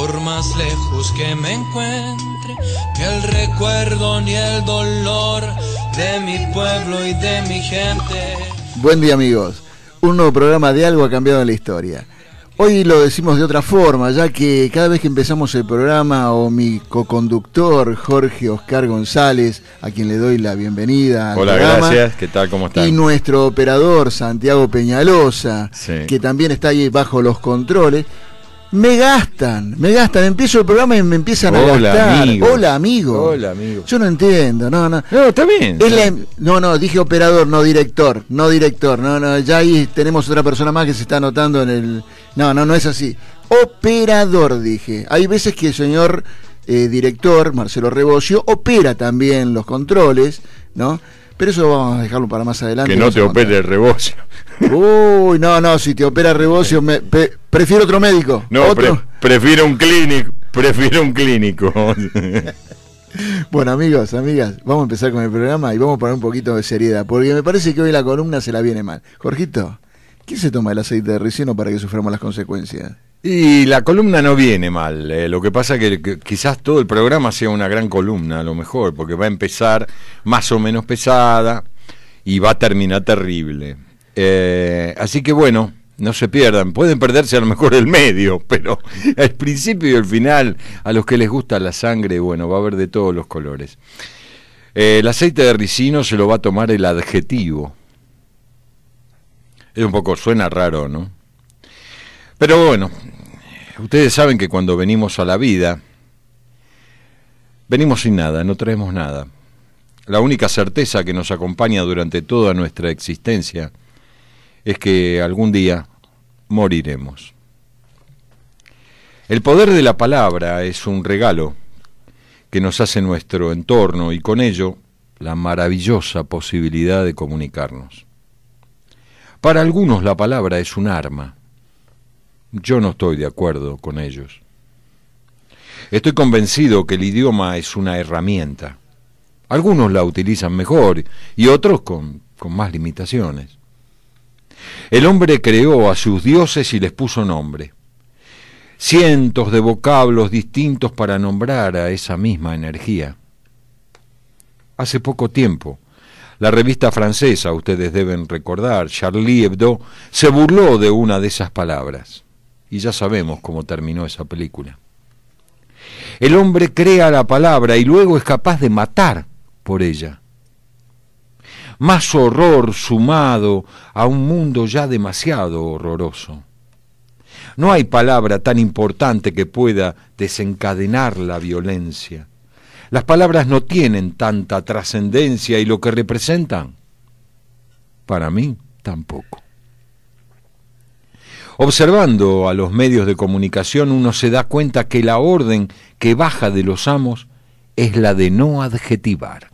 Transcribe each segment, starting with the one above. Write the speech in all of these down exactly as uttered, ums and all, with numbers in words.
Por más lejos que me encuentre, ni el recuerdo ni el dolor de mi pueblo y de mi gente. Buen día, amigos. Un nuevo programa de Algo ha cambiado en la historia. Hoy lo decimos de otra forma, ya que cada vez que empezamos el programa, o mi coconductor Jorge Oscar González, a quien le doy la bienvenida al Hola, programa, gracias, ¿qué tal? ¿Cómo están? y nuestro operador Santiago Peñalosa, sí. que también está ahí bajo los controles, me gastan, me gastan, empiezo el programa y me empiezan a Hola, gastar. amigos. Hola, amigo. Hola, amigo. Yo no entiendo, no, no. No, está bien. Es la, no, no, dije operador, no director, no director, no, no, ya ahí tenemos otra persona más que se está anotando en el... No, no, no es así. Operador, dije. Hay veces que el señor eh, director, Marcelo Rebocio, opera también los controles, ¿no? Pero eso vamos a dejarlo para más adelante. Que no te opere el Rebocio. Uy, no, no, si te opera Rebocio, me, pe, prefiero otro médico. No, ¿Otro? Pre, prefiero un clínico, prefiero un clínico. Bueno, amigos, amigas, vamos a empezar con el programa y vamos a poner un poquito de seriedad, porque me parece que hoy la columna se la viene mal. Jorgito, ¿quién se toma el aceite de ricino para que suframos las consecuencias? Y la columna no viene mal, eh, lo que pasa es que, que quizás todo el programa sea una gran columna, a lo mejor, porque va a empezar más o menos pesada y va a terminar terrible. Eh, así que bueno, no se pierdan, pueden perderse a lo mejor el medio, pero el principio y el final, a los que les gusta la sangre, bueno, va a haber de todos los colores. Eh, el aceite de ricino se lo va a tomar el adjetivo. Es un poco, suena raro, ¿no? Pero bueno, ustedes saben que cuando venimos a la vida, venimos sin nada, no traemos nada. La única certeza que nos acompaña durante toda nuestra existencia es que algún día moriremos. El poder de la palabra es un regalo que nos hace nuestro entorno y con ello la maravillosa posibilidad de comunicarnos. Para algunos la palabra es un arma. Yo no estoy de acuerdo con ellos. Estoy convencido que el idioma es una herramienta. Algunos la utilizan mejor y otros con, con más limitaciones. El hombre creó a sus dioses y les puso nombre. Cientos de vocablos distintos para nombrar a esa misma energía. Hace poco tiempo, la revista francesa, ustedes deben recordar, Charlie Hebdo, se burló de una de esas palabras. Y ya sabemos cómo terminó esa película. El hombre crea la palabra y luego es capaz de matar por ella. Más horror sumado a un mundo ya demasiado horroroso. No hay palabra tan importante que pueda desencadenar la violencia. Las palabras no tienen tanta trascendencia y lo que representan, para mí, tampoco. Observando a los medios de comunicación uno se da cuenta que la orden que baja de los amos es la de no adjetivar.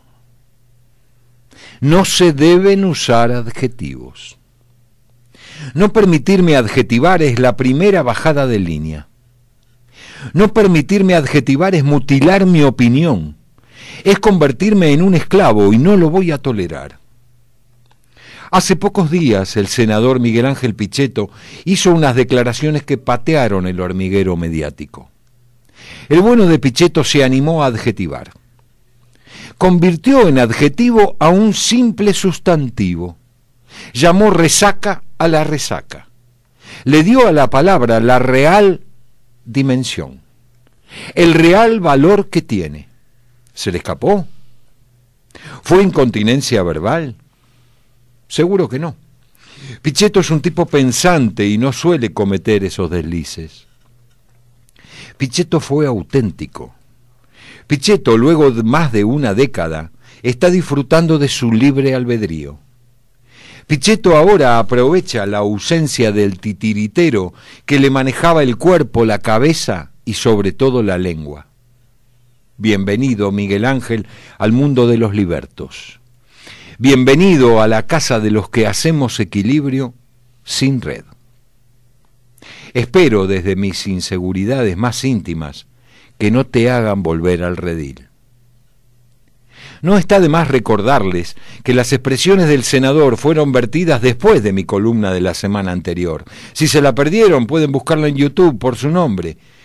No se deben usar adjetivos. No permitirme adjetivar es la primera bajada de línea. No permitirme adjetivar es mutilar mi opinión. Es convertirme en un esclavo y no lo voy a tolerar. Hace pocos días el senador Miguel Ángel Pichetto hizo unas declaraciones que patearon el hormiguero mediático. El bueno de Pichetto se animó a adjetivar. Convirtió en adjetivo a un simple sustantivo. Llamó resaca a la resaca. Le dio a la palabra la real dimensión, el real valor que tiene. ¿Se le escapó? ¿Fue incontinencia verbal? Seguro que no. Pichetto es un tipo pensante y no suele cometer esos deslices. Pichetto fue auténtico. Pichetto, luego de más de una década, está disfrutando de su libre albedrío. Pichetto ahora aprovecha la ausencia del titiritero que le manejaba el cuerpo, la cabeza y sobre todo la lengua. Bienvenido, Miguel Ángel, al mundo de los libertos. Bienvenido a la casa de los que hacemos equilibrio sin red. Espero desde mis inseguridades más íntimas que no te hagan volver al redil. No está de más recordarles que las expresiones del senador fueron vertidas después de mi columna de la semana anterior. Si se la perdieron, pueden buscarla en YouTube por su nombre,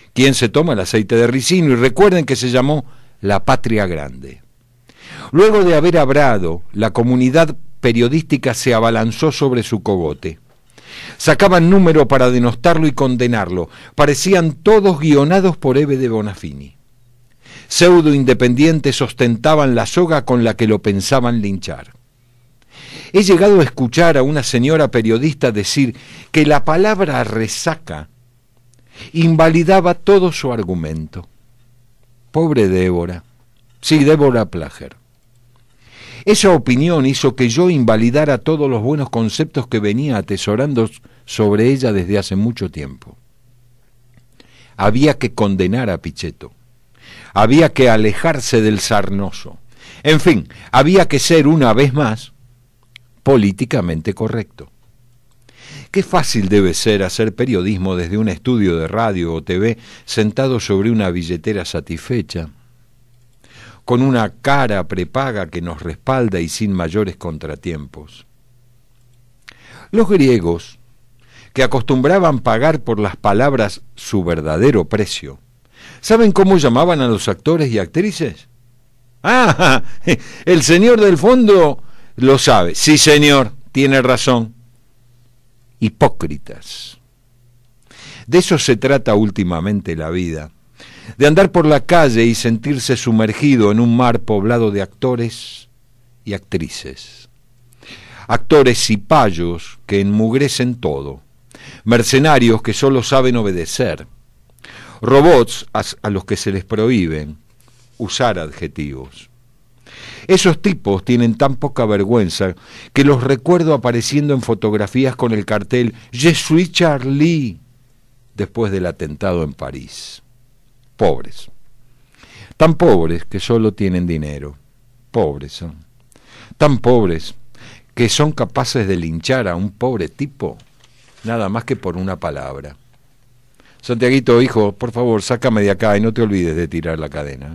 ¿Quién se toma el aceite de ricino? Y recuerden que se llamó La Patria Grande. Luego de haber hablado, la comunidad periodística se abalanzó sobre su cogote. Sacaban número para denostarlo y condenarlo. Parecían todos guionados por Eve de Bonafini. Pseudo independientes ostentaban la soga con la que lo pensaban linchar. He llegado a escuchar a una señora periodista decir que la palabra resaca invalidaba todo su argumento. Pobre Débora. Sí, Débora Plager. Esa opinión hizo que yo invalidara todos los buenos conceptos que venía atesorando sobre ella desde hace mucho tiempo. Había que condenar a Pichetto. Había que alejarse del sarnoso. En fin, había que ser una vez más políticamente correcto. Qué fácil debe ser hacer periodismo desde un estudio de radio o T V sentado sobre una billetera satisfecha, con una cara prepaga que nos respalda y sin mayores contratiempos. Los griegos, que acostumbraban pagar por las palabras su verdadero precio, ¿saben cómo llamaban a los actores y actrices? ¡Ah! El señor del fondo lo sabe. Sí, señor, tiene razón. Hipócritas. De eso se trata últimamente la vida, de andar por la calle y sentirse sumergido en un mar poblado de actores y actrices. Actores cipayos que enmugrecen todo, mercenarios que solo saben obedecer, robots a los que se les prohíben usar adjetivos. Esos tipos tienen tan poca vergüenza que los recuerdo apareciendo en fotografías con el cartel Je suis Charlie después del atentado en París. Pobres. Tan pobres que solo tienen dinero. Pobres son. Tan pobres que son capaces de linchar a un pobre tipo nada más que por una palabra. Santiaguito, hijo, por favor, sácame de acá y no te olvides de tirar la cadena.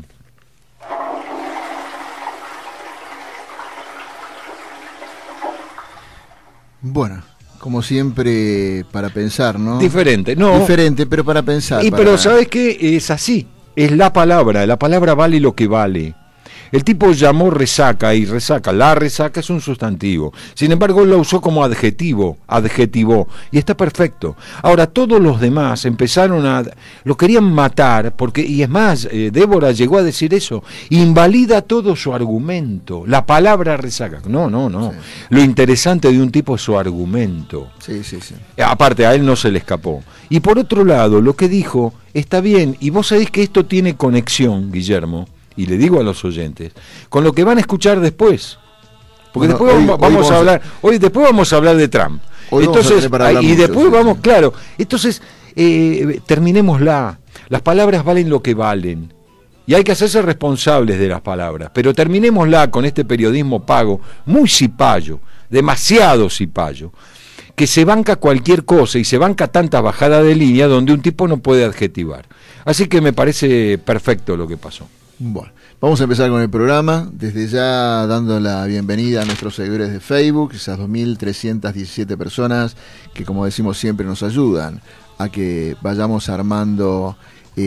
Bueno, como siempre, para pensar, ¿no? Diferente, no. Diferente, pero para pensar. Y para... pero ¿sabes qué? Es así. Es la palabra. La palabra vale lo que vale. El tipo llamó resaca y resaca. La resaca es un sustantivo. Sin embargo, él lo usó como adjetivo. Adjetivó. Y está perfecto. Ahora, todos los demás empezaron a... Lo querían matar porque... Y es más, eh, Débora llegó a decir eso. Invalida todo su argumento. La palabra resaca. No, no, no. Sí. Lo interesante de un tipo es su argumento. Sí, sí, sí. Aparte, a él no se le escapó. Y por otro lado, lo que dijo está bien. Y vos sabés que esto tiene conexión, Guillermo, y le digo a los oyentes, con lo que van a escuchar después. Porque bueno, después hoy, vamos, vamos, vamos a hablar, hoy después vamos a hablar de Trump. Entonces, y mucho, después sí, vamos, sí. claro, entonces eh, terminémosla. Las palabras valen lo que valen. Y hay que hacerse responsables de las palabras. Pero terminémosla con este periodismo pago, muy cipayo, demasiado cipayo, que se banca cualquier cosa y se banca tanta bajada de línea donde un tipo no puede adjetivar. Así que me parece perfecto lo que pasó. Bueno, vamos a empezar con el programa, desde ya dando la bienvenida a nuestros seguidores de Facebook, esas dos mil trescientas diecisiete personas que, como decimos siempre, nos ayudan a que vayamos armando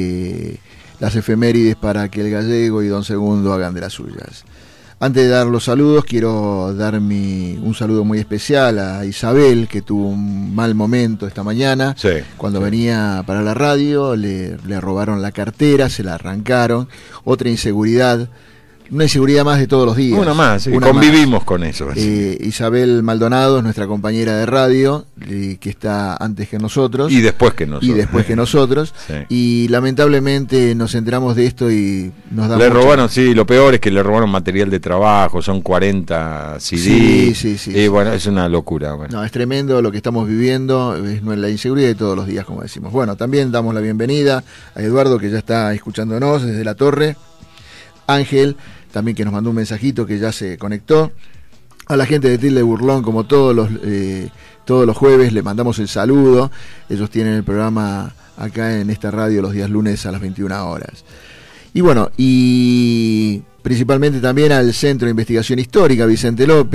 eh, las efemérides para que el Gallego y Don Segundo hagan de las suyas. Antes de dar los saludos, quiero dar mi, un saludo muy especial a Isabel, que tuvo un mal momento esta mañana. Sí, cuando sí. venía para la radio, le, le robaron la cartera, se la arrancaron. Otra inseguridad, una inseguridad más de todos los días. Una más, sí, una convivimos más. con eso. Eh, Isabel Maldonado es nuestra compañera de radio, eh, que está antes que nosotros. Y después que nosotros. Y después que nosotros. Sí. Y lamentablemente nos enteramos de esto y nos da Le mucho... robaron, sí, lo peor es que le robaron material de trabajo, son cuarenta C D. Sí, sí, sí. Y sí. bueno, es una locura. Bueno. No, es tremendo lo que estamos viviendo, es la inseguridad de todos los días, como decimos. Bueno, también damos la bienvenida a Eduardo, que ya está escuchándonos desde la torre. Ángel, también, que nos mandó un mensajito, que ya se conectó. A la gente de Tilde Burlón, como todos los eh, todos los jueves, le mandamos el saludo. Ellos tienen el programa acá en esta radio los días lunes a las veintiuna horas. Y bueno, y principalmente también al Centro de Investigación Histórica Vicente López, una entidad de bien público con personalidad jurídica,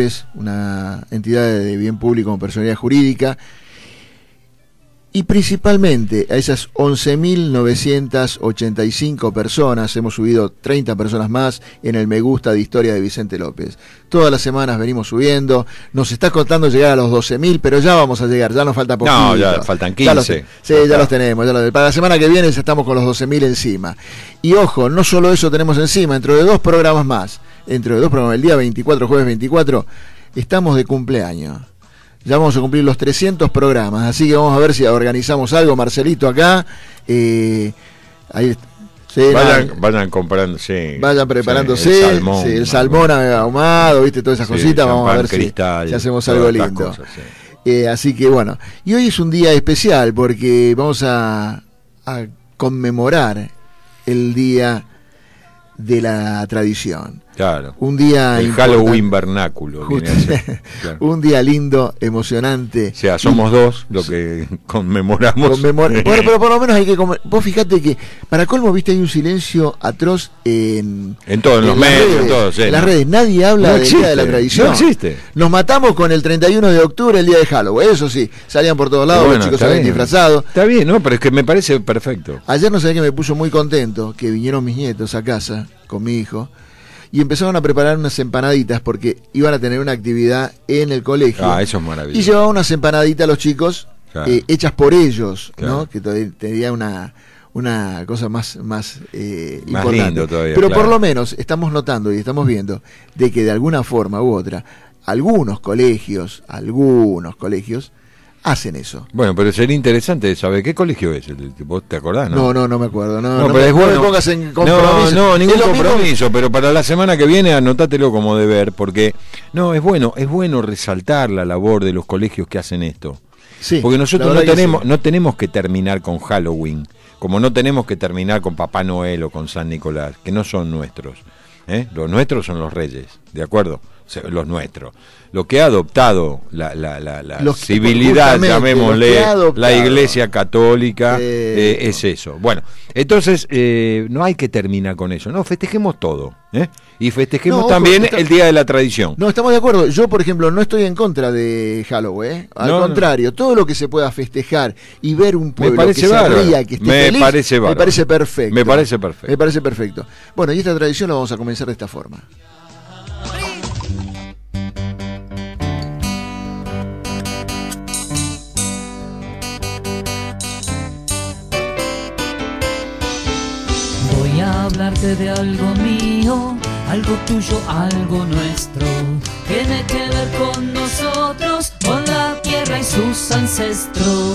Y principalmente a esas once mil novecientas ochenta y cinco personas, hemos subido treinta personas más en el Me Gusta de Historia de Vicente López. Todas las semanas venimos subiendo, nos está costando llegar a los doce mil, pero ya vamos a llegar, ya nos falta poquito. No, ya faltan quince. Ya los, sí, ya los tenemos. Ya los, para la semana que viene ya estamos con los doce mil encima. Y ojo, no solo eso tenemos encima, dentro de dos programas más, dentro de dos programas, el día veinticuatro, jueves veinticuatro, estamos de cumpleaños. Ya vamos a cumplir los trescientos programas, así que vamos a ver si organizamos algo, Marcelito, acá. Eh, ahí, sí, vayan, nada, vayan comprando, sí. Vayan preparándose. Sí, el salmón, sí, el salmón ahumado, ¿viste? Todas esas sí, cositas. Vamos a ver cristal, si, si hacemos algo lindo. Cosas, sí. eh, así que bueno, y hoy es un día especial porque vamos a, a conmemorar el Día de la Tradición. Claro. Un día el Halloween vernáculo. Viene a ser, claro. Un día lindo, emocionante. O sea, somos y, dos lo que conmemoramos. Conmemor bueno, pero por lo menos hay que comer. Vos fijate que para colmo, viste, hay un silencio atroz en en todos en los medios, redes, en todos, sí, en no. las redes. Nadie habla no del existe, Día de la Tradición. No existe. Nos matamos con el treinta y uno de octubre, el día de Halloween. Eso sí, salían por todos lados, bueno, los chicos salían disfrazados. Está bien, no, pero es que me parece perfecto. Ayer no sé qué me puso muy contento que vinieron mis nietos a casa con mi hijo. Y empezaron a preparar unas empanaditas porque iban a tener una actividad en el colegio. Ah, eso es maravilloso. Y llevaban unas empanaditas a los chicos, claro. eh, hechas por ellos, claro. ¿no? Que tenía una, una cosa más, más, eh, más importante. Lindo todavía, Pero claro. por lo menos estamos notando y estamos viendo de que de alguna forma u otra, algunos colegios, algunos colegios, hacen eso. Bueno, pero sería interesante saber qué colegio es. ¿Vos te acordás? No, no, no, no me acuerdo. No, no, no pero me, es bueno. No me pongas en compromiso. No, no, ningún compromiso, mismo. Pero para la semana que viene anotátelo como deber, porque no, es bueno, es bueno resaltar la labor de los colegios que hacen esto. Sí, porque nosotros no tenemos, sí. no tenemos que terminar con Halloween, como no tenemos que terminar con Papá Noel o con San Nicolás, que no son nuestros. ¿eh? Los nuestros son los reyes, ¿de acuerdo? O sea, los nuestros. Lo que ha adoptado la, la, la, la los, civilidad, llamémosle, la Iglesia Católica, eh, eh, es eso. Bueno, entonces eh, no hay que terminar con eso, no, festejemos todo, ¿eh? Y festejemos no, también está, el Día de la Tradición. No, estamos de acuerdo. Yo, por ejemplo, no estoy en contra de Halloween, ¿eh? Al no, contrario, no. todo lo que se pueda festejar y ver un pueblo me parece que bárbaro. se ría, que esté me feliz, parece me parece perfecto. Me parece perfecto. Me parece perfecto. Bueno, y esta tradición la vamos a comenzar de esta forma. Voy a hablarte de algo mío, algo tuyo, algo nuestro. Tiene que ver con nosotros, con la tierra y sus ancestros.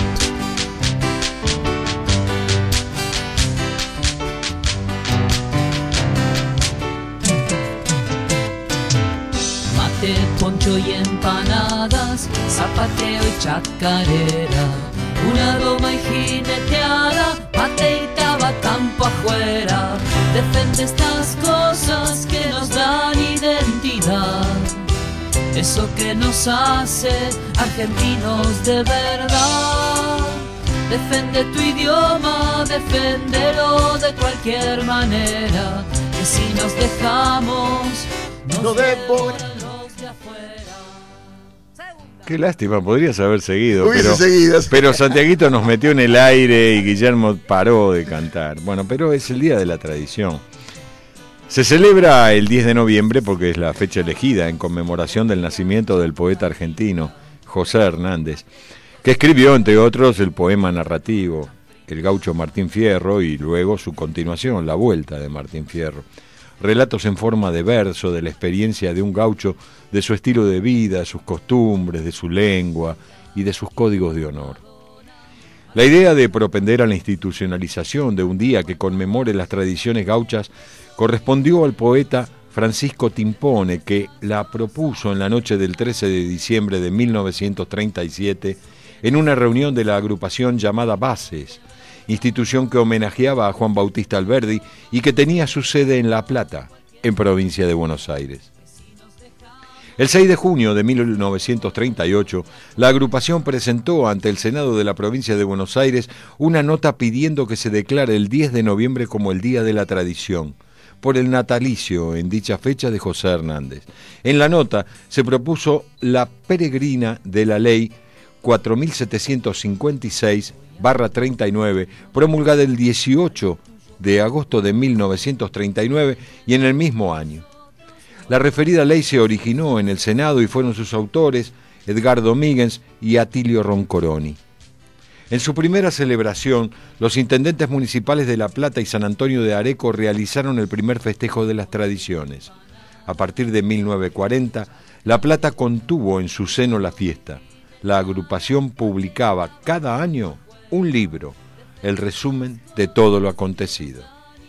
Mate, poncho y empanadas, zapateo y chacarera, una doma y jineteada, pateitaba campo afuera. Defende estas cosas que nos dan identidad, eso que nos hace argentinos de verdad. Defende tu idioma, deféndelo de cualquier manera, que si nos dejamos nos no devoran los de afuera. Qué lástima, podrías haber seguido, Hubiese pero, seguido. pero Santiaguito nos metió en el aire y Guillermo paró de cantar. Bueno, pero es el Día de la Tradición. Se celebra el diez de noviembre porque es la fecha elegida en conmemoración del nacimiento del poeta argentino José Hernández, que escribió, entre otros, el poema narrativo El gaucho Martín Fierro y luego su continuación, La Vuelta de Martín Fierro. Relatos en forma de verso de la experiencia de un gaucho, de su estilo de vida, sus costumbres, de su lengua y de sus códigos de honor. La idea de propender a la institucionalización de un día que conmemore las tradiciones gauchas correspondió al poeta Francisco Timpone, que la propuso en la noche del trece de diciembre de mil novecientos treinta y siete en una reunión de la agrupación llamada Bases, institución que homenajeaba a Juan Bautista Alberdi y que tenía su sede en La Plata, en provincia de Buenos Aires. El seis de junio de mil novecientos treinta y ocho, la agrupación presentó ante el Senado de la provincia de Buenos Aires una nota pidiendo que se declare el diez de noviembre como el Día de la Tradición, por el natalicio en dicha fecha de José Hernández. En la nota se propuso la peregrina de la ley cuatro mil setecientos cincuenta y seis barra treinta y nueve, promulgada el dieciocho de agosto de mil novecientos treinta y nueve y en el mismo año. La referida ley se originó en el Senado y fueron sus autores Edgardo Míguez y Atilio Roncoroni. En su primera celebración, los intendentes municipales de La Plata y San Antonio de Areco realizaron el primer festejo de las tradiciones. A partir de mil novecientos cuarenta, La Plata contuvo en su seno la fiesta. La agrupación publicaba cada año un libro, el resumen de todo lo acontecido.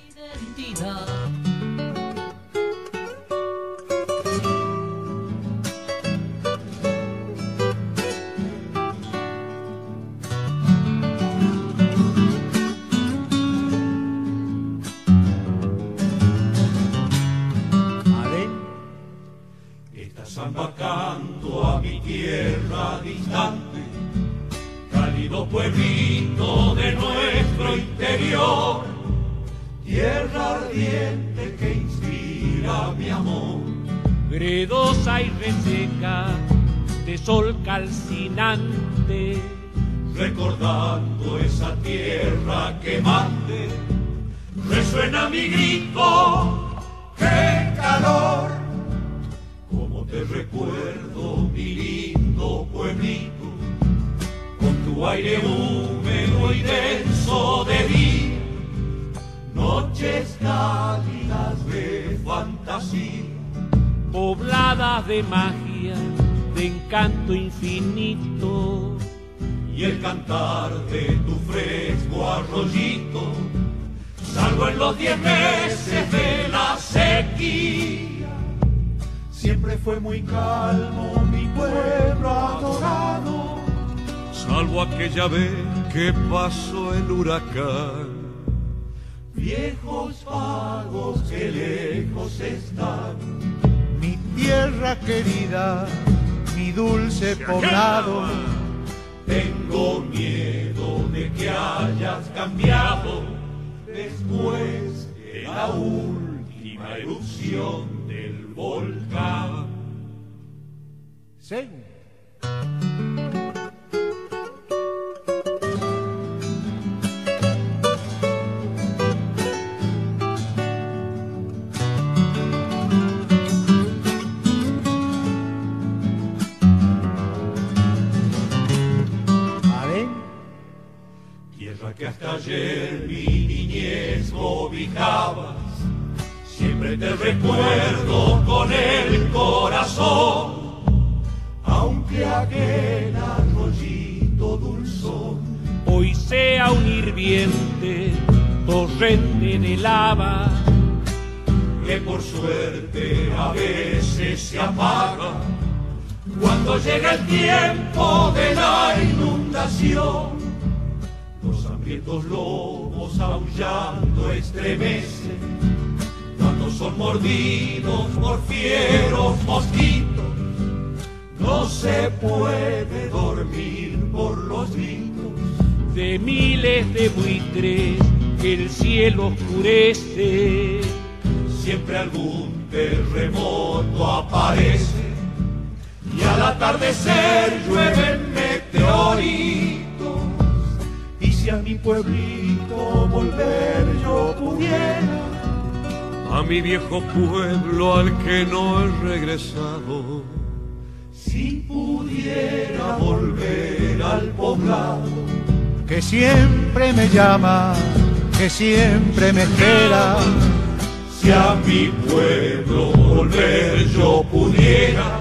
Canto a mi tierra distante, cálido pueblito de nuestro interior, tierra ardiente que inspira mi amor. Gredosa y reseca, de sol calcinante, recordando esa tierra quemante, resuena mi grito, ¡qué calor! Te recuerdo, mi lindo pueblito, con tu aire húmedo y denso de día, noches cálidas de fantasía, pobladas de magia, de encanto infinito, y el cantar de tu fresco arroyito, salvo en los diez meses de la sequía. Siempre fue muy calmo mi pueblo adorado, salvo aquella vez que pasó el huracán. Viejos pagos que lejos están, mi tierra querida, mi dulce poblado. Tengo miedo de que hayas cambiado después de la última erupción del volcán. Sí. Tierra que hasta ayer mi niñez cobijabas, siempre te recuerdo con el corazón, aunque aquel arroyito dulzón hoy sea un hirviente torrente de lava, que por suerte a veces se apaga cuando llega el tiempo de la inundación. Los hambrientos lobos aullando estremecen cuando son mordidos por fieros mosquitos. No se puede dormir por los gritos de miles de buitres que el cielo oscurece. Siempre algún terremoto aparece y al atardecer llueven meteoritos. Y si a mi pueblito volver yo pudiera, a mi viejo pueblo al que no he regresado, si pudiera volver al poblado que siempre me llama, que siempre me espera. Si a mi pueblo volver yo pudiera,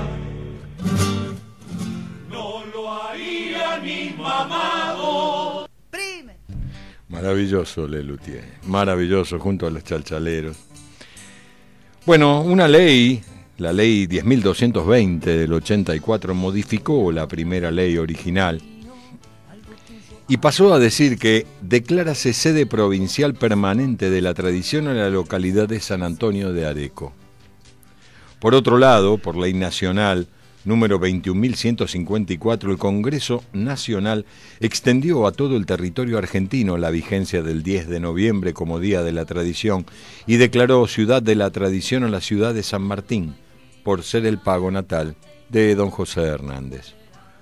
no lo haría ni mamado. Maravilloso Lelutier, maravilloso, junto a los chalchaleros. Bueno, una ley, la ley diez mil doscientos veinte del ochenta y cuatro, modificó la primera ley original y pasó a decir que declárase sede provincial permanente de la tradición a la localidad de San Antonio de Areco. Por otro lado, por ley nacional número veintiún mil ciento cincuenta y cuatro, el Congreso Nacional extendió a todo el territorio argentino la vigencia del diez de noviembre como Día de la Tradición y declaró Ciudad de la Tradición a la ciudad de San Martín, por ser el pago natal de don José Hernández.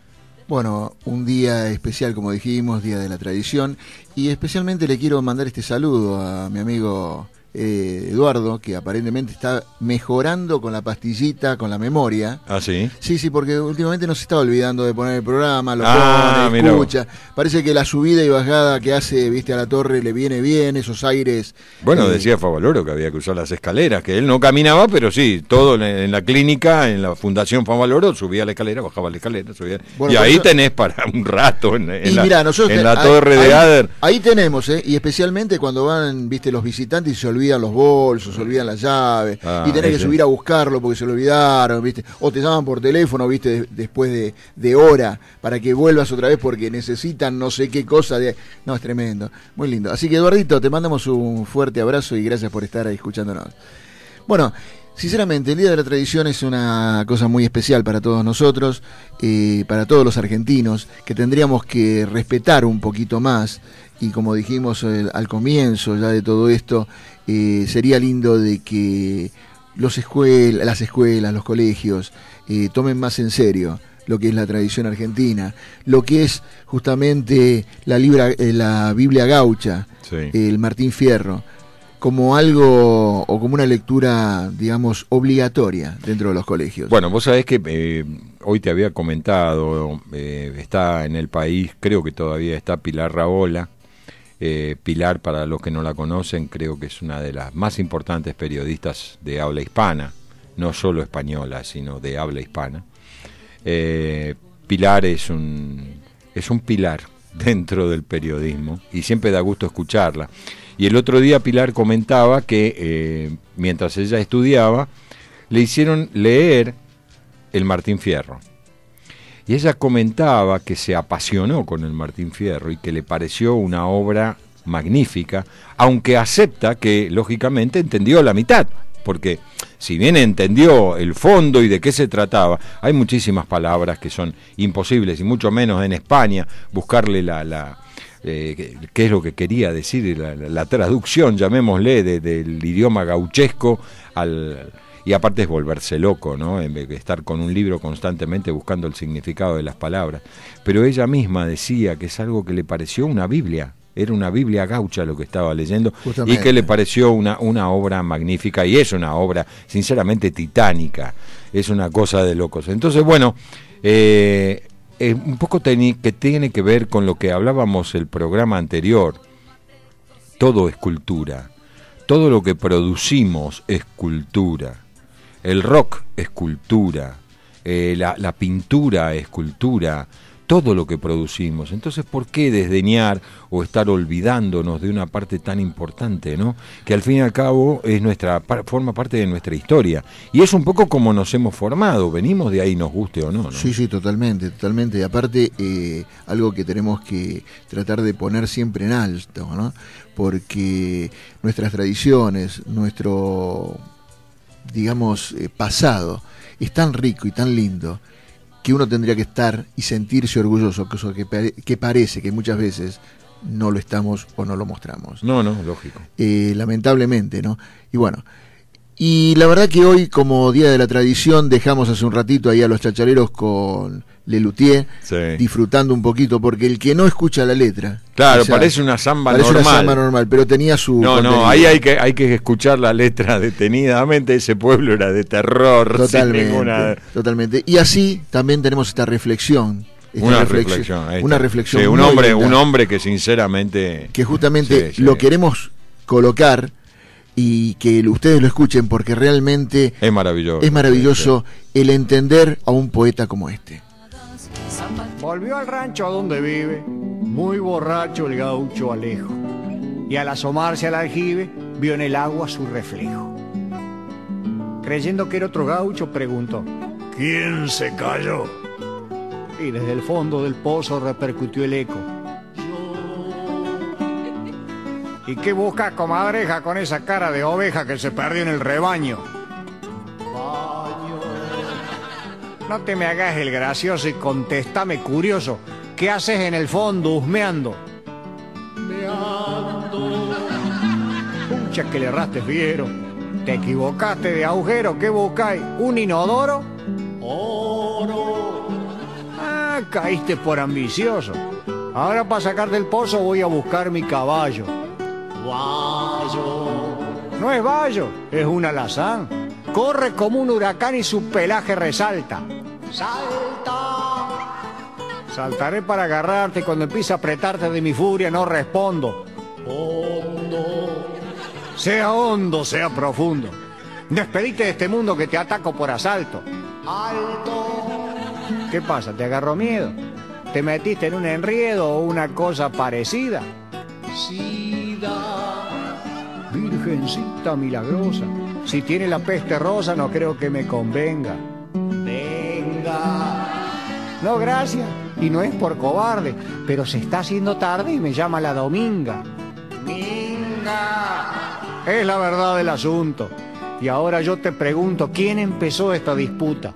Bueno, un día especial, como dijimos, Día de la Tradición, y especialmente le quiero mandar este saludo a mi amigo eh, Eduardo, que aparentemente está mejorando con la pastillita, con la memoria. ¿Ah, sí? Sí, sí, porque últimamente nos está olvidando de poner el programa, lo ah, pone, escucha. Parece que la subida y bajada que hace, viste, a la torre le viene bien, esos aires. Bueno, eh, decía Favaloro que había que usar las escaleras, que él no caminaba, pero sí, todo en la clínica, en la Fundación Favaloro, subía la escalera, bajaba la escalera, subía. Bueno, y ahí eso... tenés para un rato en, en, y la, mirá, nosotros en la ahí, torre de ahí, Ader. Ahí tenemos, ¿eh? Y especialmente cuando van, viste, los visitantes y se olvidan los bolsos, se olvidan las llaves, ah, y tenés ese. que subir a buscarlo porque se lo olvidaron, viste, o te llaman por teléfono, viste, de, después de, de hora, para que vuelvas otra vez porque necesitan no sé qué cosa de... No, es tremendo, muy lindo. Así que, Eduardito, te mandamos un fuerte abrazo y gracias por estar ahí escuchándonos. Bueno, sinceramente, el Día de la Tradición es una cosa muy especial para todos nosotros, eh, para todos los argentinos, que tendríamos que respetar un poquito más, y como dijimos eh, al comienzo ya de todo esto, eh, sería lindo de que los escuel- las escuelas, los colegios, eh, tomen más en serio lo que es la tradición argentina, lo que es justamente la, libra, eh, la Biblia gaucha, sí. el Martín Fierro, como algo o como una lectura, digamos, obligatoria dentro de los colegios. Bueno, vos sabés que eh, hoy te había comentado, eh, está en el país, creo que todavía está Pilar Rahola. Eh, Pilar, para los que no la conocen, creo que es una de las más importantes periodistas de habla hispana, no solo española, sino de habla hispana. Eh, Pilar es un, es un pilar dentro del periodismo y siempre da gusto escucharla. Y el otro día Pilar comentaba que eh, mientras ella estudiaba, le hicieron leer el Martín Fierro. Y ella comentaba que se apasionó con el Martín Fierro y que le pareció una obra magnífica, aunque acepta que, lógicamente, entendió la mitad. Porque si bien entendió el fondo y de qué se trataba, hay muchísimas palabras que son imposibles, y mucho menos en España, buscarle la... la Eh, qué es lo que quería decir, la, la, la traducción, llamémosle, de, del idioma gauchesco al... Y aparte es volverse loco, ¿no? En vez de estar con un libro constantemente buscando el significado de las palabras. Pero ella misma decía que es algo que le pareció una Biblia, era una Biblia gaucha lo que estaba leyendo, justamente. Y que le pareció una, una obra magnífica, y es una obra sinceramente titánica, es una cosa de locos. Entonces, bueno, eh, Eh, un poco teni- que tiene que ver con lo que hablábamos el programa anterior. Todo es cultura, todo lo que producimos es cultura, el rock es cultura, eh, la, la pintura es cultura, todo lo que producimos. Entonces, ¿por qué desdeñar o estar olvidándonos de una parte tan importante, ¿no? Que al fin y al cabo es nuestra forma parte de nuestra historia. Y es un poco como nos hemos formado, venimos de ahí, nos guste o no, ¿no? Sí, sí, totalmente, totalmente. Y aparte, eh, algo que tenemos que tratar de poner siempre en alto, ¿no? Porque nuestras tradiciones, nuestro, digamos, eh, pasado, es tan rico y tan lindo que uno tendría que estar y sentirse orgulloso, cosa que, pare, que parece que muchas veces no lo estamos o no lo mostramos. No, no, lógico. Eh, lamentablemente, ¿no? Y bueno, y la verdad que hoy, como Día de la Tradición, dejamos hace un ratito ahí a los chachareros con Lelutier, sí. disfrutando un poquito, porque el que no escucha la letra... Claro, o sea, parece una samba parece normal. Parece una samba normal, pero tenía su... No, contenido. no, ahí hay que, hay que escuchar la letra detenidamente, ese pueblo era de terror. Totalmente, sin ninguna... totalmente. Y así también tenemos esta reflexión. Esta una reflexión, reflexión. Una reflexión sí, un muy hombre, linda, un hombre que sinceramente... Que justamente sí, sí. lo queremos colocar y que ustedes lo escuchen porque realmente... Es maravilloso. Es maravilloso sí, sí. el entender a un poeta como este. Volvió al rancho a donde vive, muy borracho el gaucho Alejo, y al asomarse al aljibe vio en el agua su reflejo. Creyendo que era otro gaucho, preguntó: ¿quién se cayó? Y desde el fondo del pozo repercutió el eco: ¿y qué busca, comadreja, con esa cara de oveja que se perdió en el rebaño? No te me hagas el gracioso y contéstame curioso. ¿Qué haces en el fondo husmeando? Meando. Pucha que le erraste fiero. Te equivocaste de agujero. ¿Qué buscáis? ¿Un inodoro? Oro. Ah, Caíste por ambicioso. Ahora para sacarte del pozo voy a buscar mi caballo. Guayo. No es vallo, es un alazán. Corre como un huracán y su pelaje resalta. ¡Salta! Saltaré para agarrarte y cuando empiece a apretarte de mi furia no respondo. Hondo. Sea hondo, sea profundo. Despedite de este mundo que te ataco por asalto. ¡Alto! ¿Qué pasa? ¿Te agarró miedo? ¿Te metiste en un enredo o una cosa parecida? Sida. Virgencita milagrosa, si tiene la peste rosa no creo que me convenga. Venga. No, gracias. Y no es por cobarde, pero se está haciendo tarde y me llama la Dominga. Minga. Es la verdad del asunto. Y ahora yo te pregunto, ¿quién empezó esta disputa?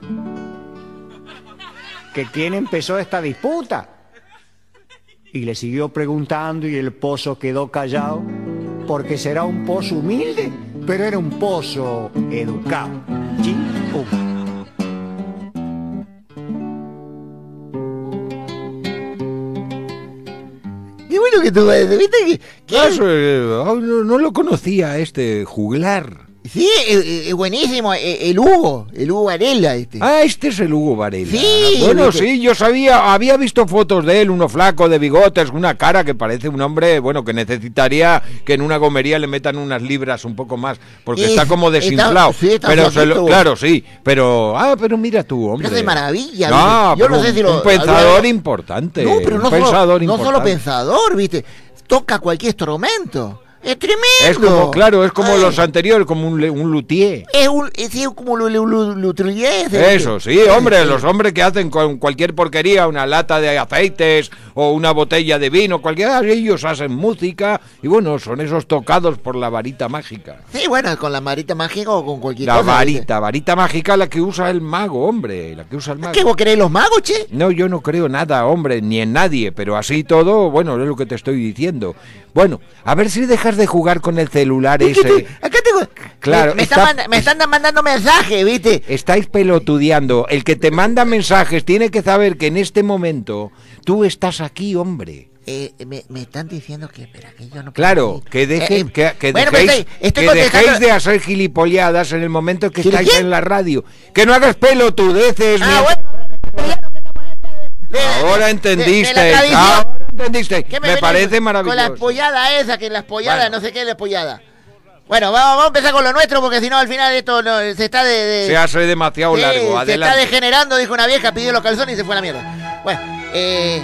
¿Que quién empezó esta disputa? Y le siguió preguntando y el pozo quedó callado. Porque será un pozo humilde, pero era un pozo educado. Chin, pum. Qué bueno que tú, ¿viste? Que, que Ah, eso, eh, no, no lo conocía este juglar. sí, es, es buenísimo. El, el Hugo, el Hugo Varela este. Ah, este es el Hugo Varela. Sí, Bueno, ¿viste? sí, yo sabía, había visto fotos de él, uno flaco, de bigotes, una cara que parece un hombre, bueno, que necesitaría que en una gomería le metan unas libras un poco más, porque Sí, está como está- desinflado. sí, está pero se lo- flaquito. claro, sí, pero, ah, pero mira tú, hombre. Pero hace maravilla, No, ¿viste? Yo no pero sé si un lo- pensador había- importante. No, pero un no, pensador solo, no importante. solo pensador, ¿viste? Toca cualquier instrumento. Es tremendo. Es como, claro, es como Ay, los anteriores, como un, le- un luthier. Es un, es, es como lo, lo, lo, lo truyes, Eso, sí, hombre, los hombres que hacen con cualquier porquería, una lata de aceites o una botella de vino, cualquiera, ellos hacen música y bueno, son esos tocados por la varita mágica. Sí, bueno, con la varita mágica o con cualquier La cosa. varita, varita mágica la que usa el mago, hombre, la que usa el mago. ¿Qué vos querés los magos, che? No, yo no creo nada, hombre, ni en nadie, pero así todo, bueno, es lo que te estoy diciendo. Bueno, a ver si dejas de jugar con el celular Es que ese. te- acá tengo. Claro, me, me, está- están manda- me están mandando mensajes, ¿viste? Estáis pelotudeando. El que te manda mensajes tiene que saber que en este momento tú estás aquí, hombre. Eh, me, me están diciendo que, espera, que yo no... Claro, que, deje, Eh, eh, que, que bueno, pero dejéis, estoy- estoy que contestando- dejéis de hacer gilipolladas en el momento que ¿Gil estáis quién? en la radio. Que no hagas pelotudeces. Ah, ni- bueno. De- de- Ahora de- entendiste. de la tradición. Ahora entendiste. ¿Qué Me, venís parece Con maravilloso. la espollada esa, que la espollada, Bueno. no sé qué es la espollada. Bueno, vamos, vamos a empezar con lo nuestro, porque si no, al final esto no- se está de... de- Se hace demasiado Sí, largo. se Adelante. está degenerando, dijo una vieja, pidió los calzones y se fue a la mierda. Bueno, eh...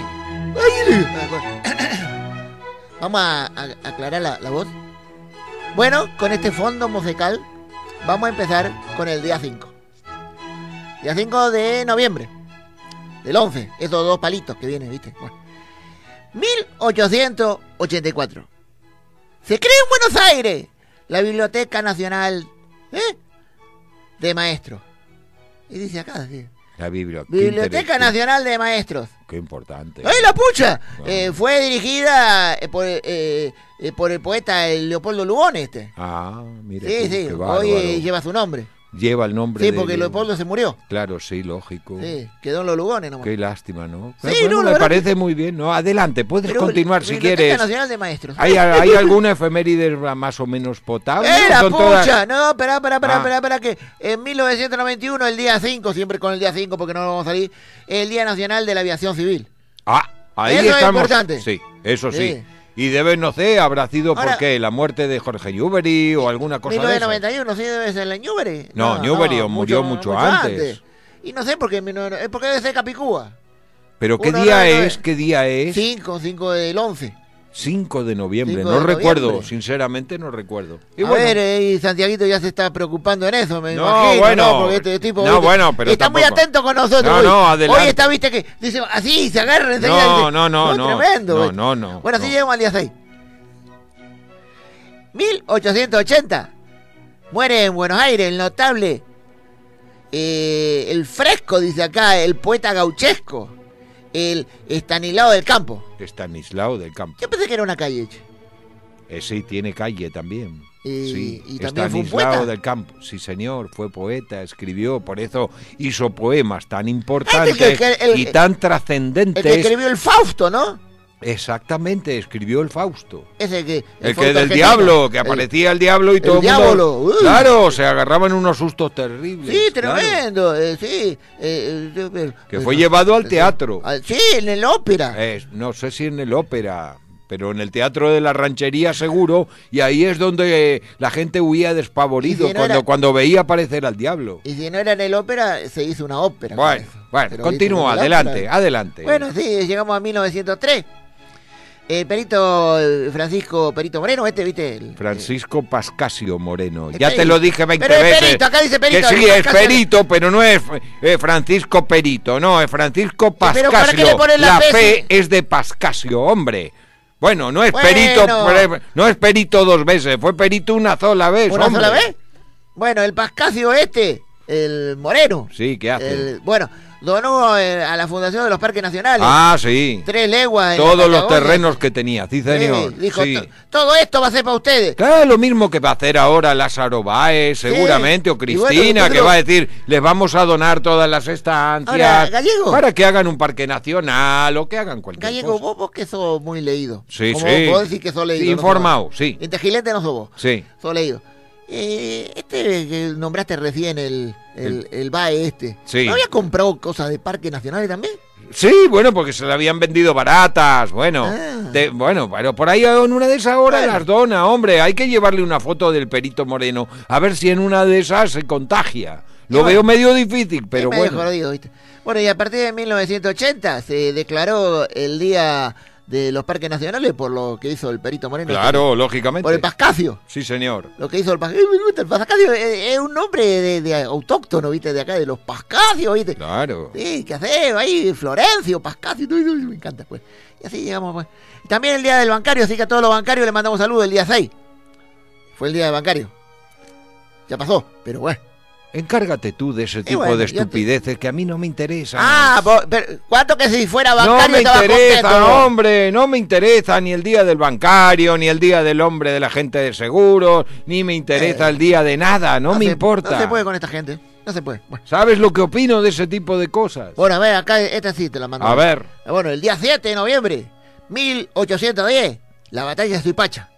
Vamos a, a- aclarar la, la voz. Bueno, con este fondo musical vamos a empezar con el día cinco. Día cinco de noviembre. Del once. Esos dos palitos que vienen, ¿viste? Bueno. mil ochocientos ochenta y cuatro. Se crea en Buenos Aires la Biblioteca Nacional ¿eh? de Maestros. Y dice acá, sí. La Biblia. qué Biblioteca interesante. Nacional de Maestros. Qué importante. ¡Ay, la pucha! No. Eh, fue dirigida eh, por, eh, eh, por el poeta Leopoldo Lugones este. Ah, mire. Sí, qué- sí, qué hoy bárbaro. eh, lleva su nombre. Lleva el nombre Sí, de- porque de- Leopoldo se murió. Claro, sí, lógico. Sí, quedó en los Lugones nomás. Qué lástima, ¿no? Sí, Pero bueno, no, la me verdad parece muy bien, ¿no? Adelante, puedes Pero continuar si Biblioteca quieres. Nacional de Maestros. ¿Hay, ¿Hay alguna efeméride más o menos potable? ¡Eh, ¿O la son pucha! todas- No, espera, espera, espera, Ah. espera, espera, que en mil novecientos noventa y uno, el día cinco, siempre con el día cinco porque no vamos a salir, el Día Nacional de la Aviación Civil. Ah, ahí Eso es estamos. importante. Sí, eso sí. Sí. Y debe, no sé, habrá sido Ahora- por qué, la muerte de Jorge Newbery o alguna cosa mil de novecientos eso. noventa y uno, sí, debe ser la Newbery. No, Newbery murió mucho antes. Y no sé por qué, no, no, es porque debe ser Capicúa. Pero ¿qué Uno, día nueve, nueve. es? ¿Qué día es? cinco, cinco del once. cinco de noviembre, cinco no de recuerdo, noviembre. sinceramente no recuerdo. Y a bueno, ver, eh, y Santiaguito ya se está preocupando en eso, me No, imagino, bueno. ¿no? Porque este tipo No, ¿viste? bueno, pero está muy tampoco. atento con nosotros. No, hoy. no, adelante. Hoy está, viste, que dice así, se agarra enseguida. No, dice, no, no, "Oh, no. Tremendo, No, güey". no, no, Bueno, así no. llegamos al día seis. mil ochocientos ochenta. Muere en Buenos Aires el notable, eh, el fresco, dice acá, el poeta gauchesco, el Estanislao del Campo. Estanislao del Campo. Yo pensé que era una calle, che. Eh, sí, tiene calle también. Y, sí. y también fue un Estanislao poeta. del Campo. Sí, señor, fue poeta, escribió, por eso hizo poemas tan importantes el que- el- y tan El trascendentes. que escribió el Fausto, ¿no? Exactamente, escribió el Fausto. Ese que... El, Fausto que del argentino. diablo, que El- aparecía el diablo y el todo el diablo, mundo. uy. Claro, se agarraban unos sustos terribles. Sí, claro. tremendo, eh, sí. eh, eh, eh, Que eh, fue eh, llevado al eh, teatro. al- Sí, en el ópera. Eh, no sé si en el ópera, pero en el Teatro de la Ranchería seguro, y ahí es donde eh, la gente huía despavorido Y si no cuando, era- cuando veía aparecer al diablo. Y si no era en el ópera, se hizo una ópera. con Bueno, eso. bueno, Pero, continúa, ¿viste? En el adelante, ópera. adelante. Bueno, sí, llegamos a mil novecientos tres. El perito eh, Francisco Perito Moreno, este, ¿viste? El- Francisco Pascasio Moreno. El Ya te perito. lo dije veinte Pero es veces. perito, acá dice perito, Que sí, el es Pascasio- perito, pero no es eh, Francisco Perito, no, es Francisco pero ¿para qué Pascasio. le ponen la La P P si- es de Pascasio, hombre. Bueno, no es Bueno. perito, pre- no es perito dos veces, fue perito una sola vez, ¿Una hombre. sola vez? Bueno, el Pascasio este, el Moreno. Sí, ¿qué hace? el- bueno, donó eh, a la Fundación de los Parques Nacionales. Ah, sí. Tres leguas. en Todos la los Patagonia. terrenos que tenía, sí, señor. Sí, dijo, sí. "To- todo esto va a ser para ustedes. Claro, lo mismo que va a hacer ahora Lázaro Báez, seguramente, o Y Cristina, bueno, nosotros- que va a decir, les vamos a donar todas las estancias Ahora, Gallego. para que hagan un parque nacional o que hagan cualquier Gallego, cosa. vos, vos que sos muy leído. Sí, Como sí. Vos decís que sos leído. Sí, no sos informado, vos. sí. Inteligente no sos vos. Sí. Sos leído. Eh, este que nombraste recién, el, el, el B A E este. Sí. ¿No había comprado cosas de parques nacionales también? Sí, bueno, porque se le habían vendido baratas, bueno, Ah. de- bueno, pero por ahí en una de esas horas Bueno. las dona, hombre, hay que llevarle una foto del Perito Moreno, a ver si en una de esas se contagia. Lo Y bueno. veo medio difícil, pero Es medio bueno. jodido, ¿viste? Bueno, y a partir de mil novecientos ochenta se declaró el Día de los Parques Nacionales por lo que hizo el Perito Moreno. Claro, lógicamente. Por el Pascasio. Sí, señor. Lo que hizo el Pascasio. Me gusta el Pascasio. Es, es un nombre de, de autóctono, ¿viste? De acá, de los Pascasios, ¿viste? Claro. Sí, ¿qué hace? Ahí, Florencio, Pascasio, todo eso, me encanta, pues. Y así llegamos, pues. Y también el Día del Bancario, así que a todos los bancarios les mandamos saludos el día seis. Fue el Día del Bancario. Ya pasó, pero bueno. Encárgate tú de ese tipo bueno, de ya te- estupideces que a mí no me interesan. Ah, vos- pero ¿cuánto que si fuera no bancario me estaba interesa, contento? hombre, no me interesa ni el día del bancario, ni el día del hombre de la gente de seguros, ni me interesa Eh, el día de nada, no, me se- importa. No se puede con esta gente. No se puede. Bueno, ¿Sabes lo que opino de ese tipo de cosas? Bueno, a ver, acá esta sí te la mando. A ver. Bueno, el día siete de noviembre, mil ochocientos diez, la batalla de Suipacha.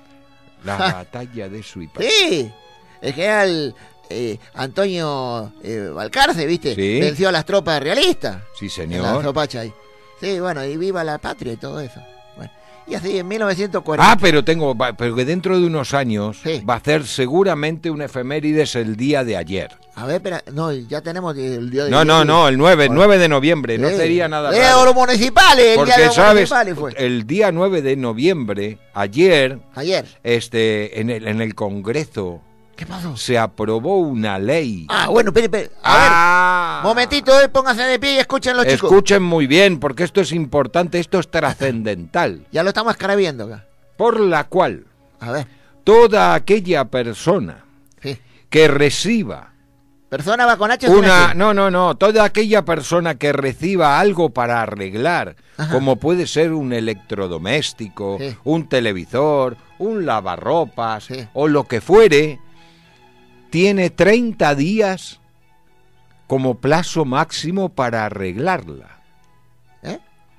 La batalla de Suipacha. Sí, el general eh, Antonio eh, Balcarce, ¿viste? Sí. Venció a las tropas realistas. Sí, En la señor. Suipacha ahí. Sí, bueno, y viva la patria y todo eso. Bueno, y así en mil novecientos cuarenta. Ah, pero tengo, va- pero que dentro de unos años Sí. va a ser seguramente un efemérides el día de ayer. A ver, espera, no, ya tenemos el día de... No, no, no, el nueve, el nueve de noviembre, no Sí. sería nada Eh, raro. los municipales, el día de Porque los sabes, municipales fue. el día nueve de noviembre, ayer, Ayer. este, en el, en el Congreso ¿Qué pasó? se aprobó una ley. Ah, bueno, espere, espere. A Ah. ver, momentito, eh, pónganse de pie y escuchen los chicos. Escuchen muy bien, porque esto es importante, esto es trascendental, Ya lo estamos escarabiendo acá. por la cual A ver, toda aquella persona sí. que reciba Persona va con H. o sin una, H? no, no, no, toda aquella persona que reciba algo para arreglar, Ajá. como puede ser un electrodoméstico, Sí. un televisor, un lavarropas Sí. o lo que fuere, tiene treinta días como plazo máximo para arreglarla. ¿Eh?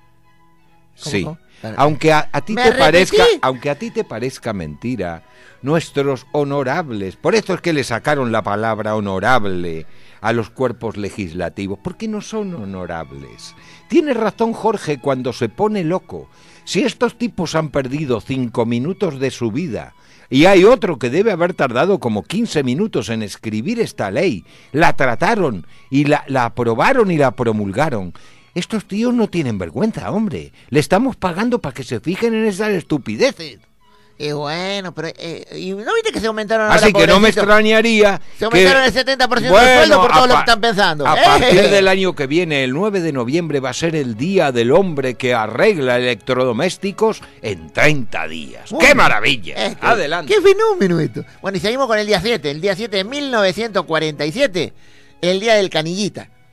¿Cómo, Sí. cómo? Espera. Aunque a, a ti ¿Me te repetí? parezca, aunque a ti te parezca mentira, nuestros honorables, por eso es que le sacaron la palabra honorable a los cuerpos legislativos, porque no son honorables. Tiene razón Jorge cuando se pone loco. Si estos tipos han perdido cinco minutos de su vida y hay otro que debe haber tardado como quince minutos en escribir esta ley, la trataron y la, la aprobaron y la promulgaron. Estos tíos no tienen vergüenza, hombre. Le estamos pagando para que se fijen en esas estupideces. Y bueno, pero... Eh, ¿y no viste que se aumentaron ahora, Así que no me pobrecito? extrañaría Se aumentaron que, el setenta por ciento del sueldo por a todo lo que pa- están pensando. A ¡Eh! partir del año que viene, el nueve de noviembre, va a ser el día del hombre que arregla electrodomésticos en treinta días. Muy ¡Qué bien. maravilla! Eh, qué- Adelante. ¡Qué fenómeno esto! Bueno, y seguimos con el día siete. El día siete de mil novecientos cuarenta y siete, el día del canillita.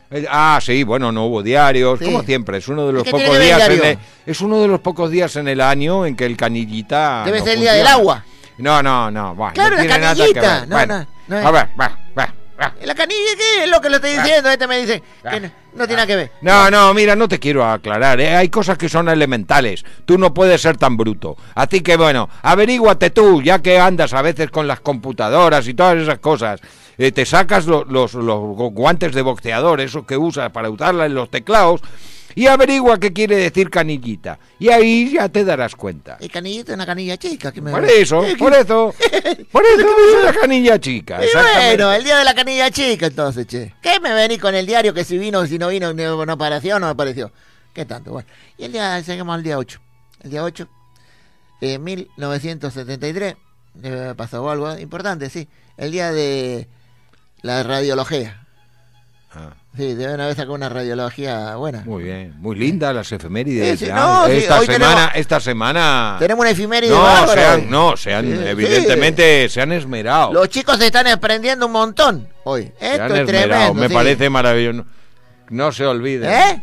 Eh, Ah, sí, bueno, no hubo diarios, Sí. como siempre. Es uno de los ¿Qué pocos tiene que ver días el en diario? el, es uno de los pocos días en el año en que el canillita Debe no ser el día del funciona. agua. No, no, no. Bueno, Claro, no la tiene nada que canillita. ver. No, Bueno, no, no es- a ver, va, va, va. ¿La canilla qué es lo que le estoy diciendo? Este me dice que no, no tiene nada que ver. No, no, mira, no te quiero aclarar, ¿eh? Hay cosas que son elementales. Tú no puedes ser tan bruto. Así que, bueno, averíguate tú, ya que andas a veces con las computadoras y todas esas cosas. Eh, te sacas lo- los, los guantes de boxeador, esos que usas para usarla en los teclados, y averigua qué quiere decir canillita. Y ahí ya te darás cuenta. El canillito es una canilla chica. Que me... Por eso, Eh, por eso, por eso es una canilla chica. Y exactamente. bueno, el día de la canilla chica, entonces, che. ¿Qué me vení con el diario que si vino, si no vino, no, no apareció, no apareció? ¿Qué tanto? Bueno, y el día, seguimos al día ocho. El día ocho, eh, mil novecientos setenta y tres, eh, pasó algo importante, sí. El día de la radiología. Ah, Sí, deben haber sacado una radiología buena. muy bien, muy linda las efemérides. Sí, sí, ya. no, sí, esta hoy semana, tenemos- esta semana. Tenemos una efiméride No, bárbara se han, hoy. no, se han, Sí, evidentemente se han esmerado. Los chicos se están aprendiendo un montón hoy. se Esto han es esmerado, tremendo. me sí. parece maravilloso. No se olviden. ¿Eh?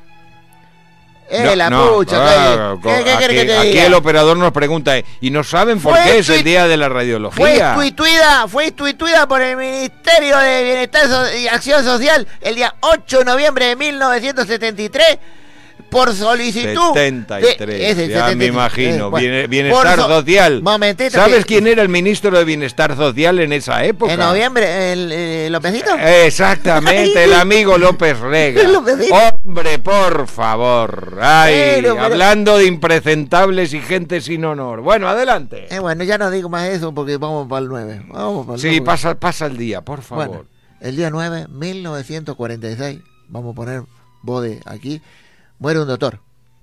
Eh, No, la no, pucha. ah, ¿qué, qué, qué aquí, querés que te aquí diga? el operador nos pregunta, ¿eh? ¿y no saben por Fue qué es el tuit- día de la Fue radiología? instituida, fue instituida por el Ministerio de Bienestar So- y Acción Social el día ocho de noviembre de mil novecientos setenta y tres por solicitud setenta y tres, de- ese, ya setenta y tres, me imagino, eh, bueno, Biene- bienestar por so- social. Momentito, ¿Sabes que- quién era el ministro de Bienestar Social en esa época? En noviembre, el, el Lópezito. Exactamente, el amigo López Rega. Lópezito. Hombre, por favor. Ay, Pero, pero- hablando de impresentables y gente sin honor. Bueno, adelante. Eh, bueno, ya no digo más eso porque vamos para el nueve. Vamos para el Sí, nueve. pasa, pasa el día, por favor. Bueno, el día nueve, mil novecientos cuarenta y seis, vamos a poner bode aquí, muere un doctor,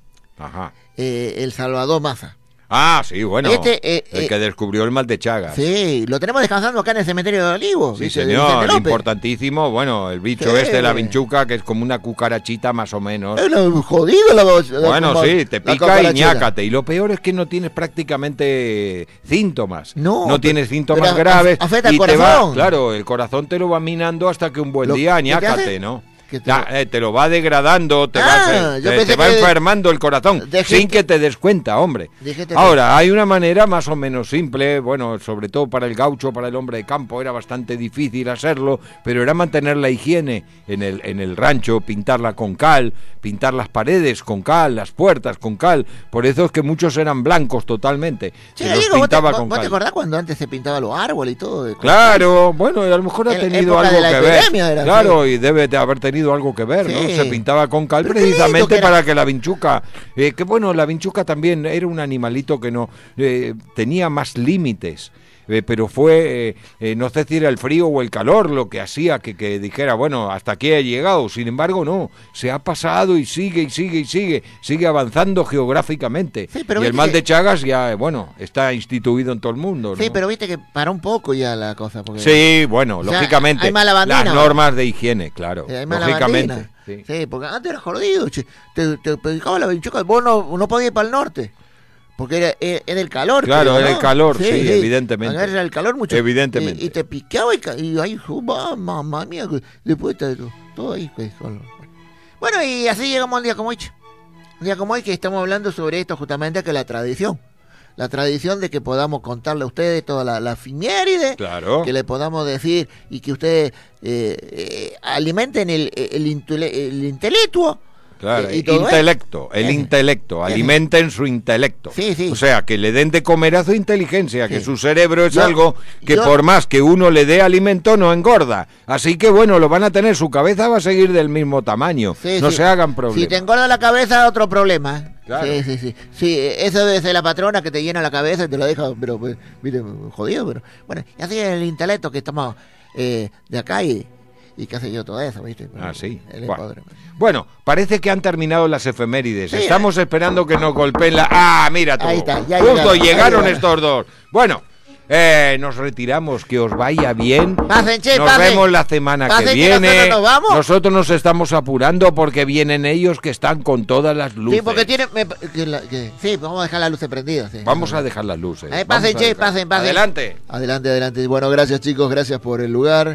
Ajá. eh, el Salvador Maza. Ah, sí, bueno. Este, eh, el eh, que descubrió el mal de Chagas. Sí, lo tenemos descansando acá en el cementerio de Olivos. Sí, dice señor, Vicente López. importantísimo. Bueno, el bicho Sí. este, la vinchuca, que es como una cucarachita más o menos. Es lo jodido la voz. la- Bueno, como- sí, te la pica y cucarachera. ñácate. Y lo peor es que no tienes prácticamente síntomas. No, No pero- tienes síntomas pero graves. afecta y al te va, corazón. claro, el corazón te lo va minando hasta que un buen Lo- día ¿qué te ñácate, hace? ¿no? ¿Qué te- Ya, eh, te lo va degradando, te Ah, va, yo te, pensé te va que- enfermando el corazón, Dijiste- sin que te des cuenta, hombre. Dijiste que- Ahora, hay una manera más o menos simple, bueno, sobre todo para el gaucho, para el hombre de campo, era bastante difícil hacerlo, pero era mantener la higiene en el, en el rancho, pintarla con cal, pintar las paredes con cal, las puertas con cal, por eso es que muchos eran blancos totalmente, Che, se los Diego, ¿vos te, pintaba vos- con vos te cal. acordás cuando antes se pintaba los árboles y todo? De- Claro, bueno, a lo mejor ha En tenido época algo de la que ver. epidemia era Claro, así. y debe de haber tenido algo que ver, ¿no? Sí. Se pintaba con cal Pero qué lindo precisamente que era. para que la vinchuca, eh, que bueno, la vinchuca también era un animalito que no eh, tenía más límites. eh, pero fue, eh, eh, no sé si era el frío o el calor lo que hacía que, que dijera, bueno, hasta aquí he llegado. Sin embargo, no, se ha pasado y sigue y sigue y sigue, sigue avanzando geográficamente. Sí, pero y el viste mal que- de Chagas ya, eh, bueno, está instituido en todo el mundo, ¿no? Sí, pero viste que paró un poco ya la cosa. Porque... Sí, bueno, O sea, lógicamente, hay mala bandina, las ¿no? normas de higiene, claro, Sí, hay mala lógicamente. bandina. Sí. Sí, porque antes era jodido, che. Te, te picaba la vinchuca, vos no, no podías ir para el norte. Porque era, era, era el calor. Claro, creo, era ¿no? el calor, sí, evidentemente. Acá era el calor mucho. Evidentemente. Y, y te picaba y, ca- y ahí, oh, va, mamá mía, que después está todo, todo ahí. Pues, solo. Bueno, y así llegamos al día como hoy. che. Un día como hoy que estamos hablando sobre esto justamente, que la tradición. La tradición de que podamos contarle a ustedes toda la, la efeméride, Claro. que le podamos decir y que ustedes eh, eh, alimenten el, el, intele- el intelecto. Claro, y- y todo intelecto, el Ese. intelecto, Ese. alimenten su intelecto. Sí, sí. O sea, que le den de comer a su inteligencia, que Sí. su cerebro es Yo- algo que yo- por más que uno le dé alimento no engorda. Así que bueno, lo van a tener, su cabeza va a seguir del mismo tamaño. Sí, no sí. se hagan problemas. Si te engorda la cabeza, otro problema. ¿eh? Claro. Sí, sí, sí. Sí, eso debe ser la patrona que te llena la cabeza y te la deja, pero, pues, mire, jodido, pero. Bueno, y así es el intelecto que estamos eh, de acá y, y qué sé yo, todo eso, ¿viste? Ah, sí. El Bueno. padre. Bueno, parece que han terminado las efemérides. Sí, Estamos esperando que nos golpeen la... ¡Ah, mira tú! Ahí está, ya Justo llegaron, llegaron ya llegaron. estos dos. Bueno, eh, nos retiramos. Que os vaya bien. Pasen, che, nos pasen. vemos la semana Pasen, que que viene. nosotros nos vamos. Nosotros nos estamos apurando porque vienen ellos que están con todas las luces. Sí, porque tiene. me- que la- que- sí, vamos a dejar las luces prendidas. Sí. Vamos a dejar las luces. Ahí, Vamos pasen, a che, dejar- pasen, pasen. Adelante. Adelante, adelante. Bueno, gracias, chicos, gracias por el lugar.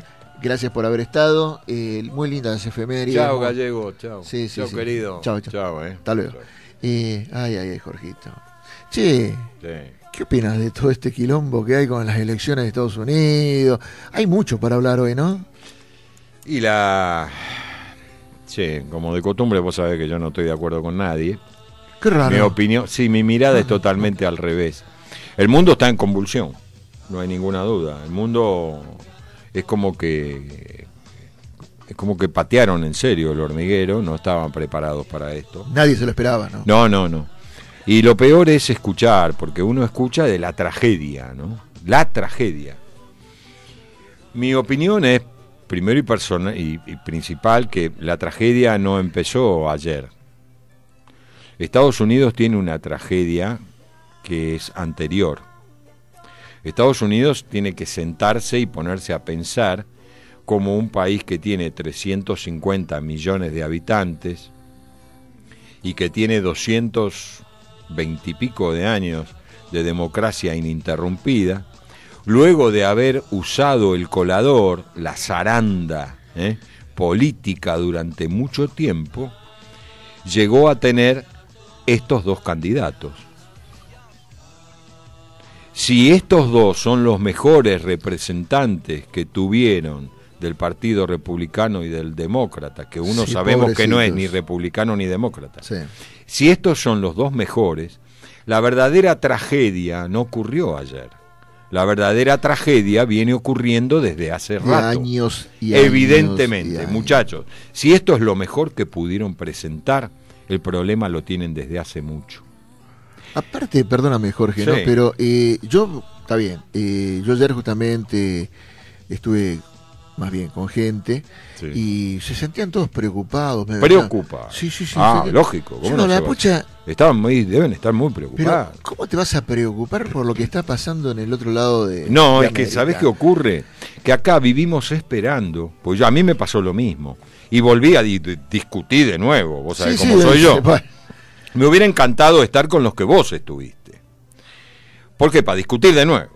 gracias por haber estado. Eh, muy lindas las efemérides. Chao, Gallego, chao. Sí, sí, chao, sí. querido. Chao, chao. Chao, eh. Hasta luego. Chao. Eh, ay, ay, ay, Jorgito. Che, Sí. ¿qué opinas de todo este quilombo que hay con las elecciones de Estados Unidos? Hay mucho para hablar hoy, ¿no? Y la... Sí, como de costumbre, vos sabés que yo no estoy de acuerdo con nadie. Qué raro. Mi opinión, sí, mi mirada es totalmente al revés. El mundo está en convulsión, no hay ninguna duda. El mundo es como que es como que patearon en serio el hormiguero, no estaban preparados para esto. Nadie se lo esperaba, ¿no? No, no, no. Y lo peor es escuchar, porque uno escucha de la tragedia, ¿no? La tragedia. Mi opinión es, primero y, persona, y, y principal, que la tragedia no empezó ayer. Estados Unidos tiene una tragedia que es anterior. Estados Unidos tiene que sentarse y ponerse a pensar como un país que tiene trescientos cincuenta millones de habitantes y que tiene doscientos veinte y pico de años de democracia ininterrumpida, luego de haber usado el colador, la zaranda ¿eh? política durante mucho tiempo, llegó a tener estos dos candidatos. Si estos dos son los mejores representantes que tuvieron del Partido Republicano y del Demócrata, que uno sí, sabemos que no es pobrecitos. ni republicano ni demócrata, Sí. si estos son los dos mejores, la verdadera tragedia no ocurrió ayer. La verdadera tragedia viene ocurriendo desde hace Y rato. años y años Evidentemente, y años. muchachos, si esto es lo mejor que pudieron presentar, el problema lo tienen desde hace mucho. Aparte, perdóname Jorge, Sí. ¿no? Pero eh, yo, está bien, eh, yo ayer justamente estuve más bien con gente Sí. y se sentían todos preocupados. me Preocupa. decían, Sí, sí, sí. Ah, sí. lógico. ¿cómo Yo no no, se la va a- pucha, Estaban muy, deben estar muy pero preocupados. ¿cómo te vas a preocupar por lo que está pasando en el otro lado de No, de es que América? ¿sabés qué ocurre? Que acá vivimos esperando, pues yo, a mí me pasó lo mismo, y volví a di- di- discutir de nuevo, vos sabés Sí, cómo sí, soy sí, yo. bueno. Me hubiera encantado estar con los que vos estuviste. ¿Por qué? Para discutir de nuevo.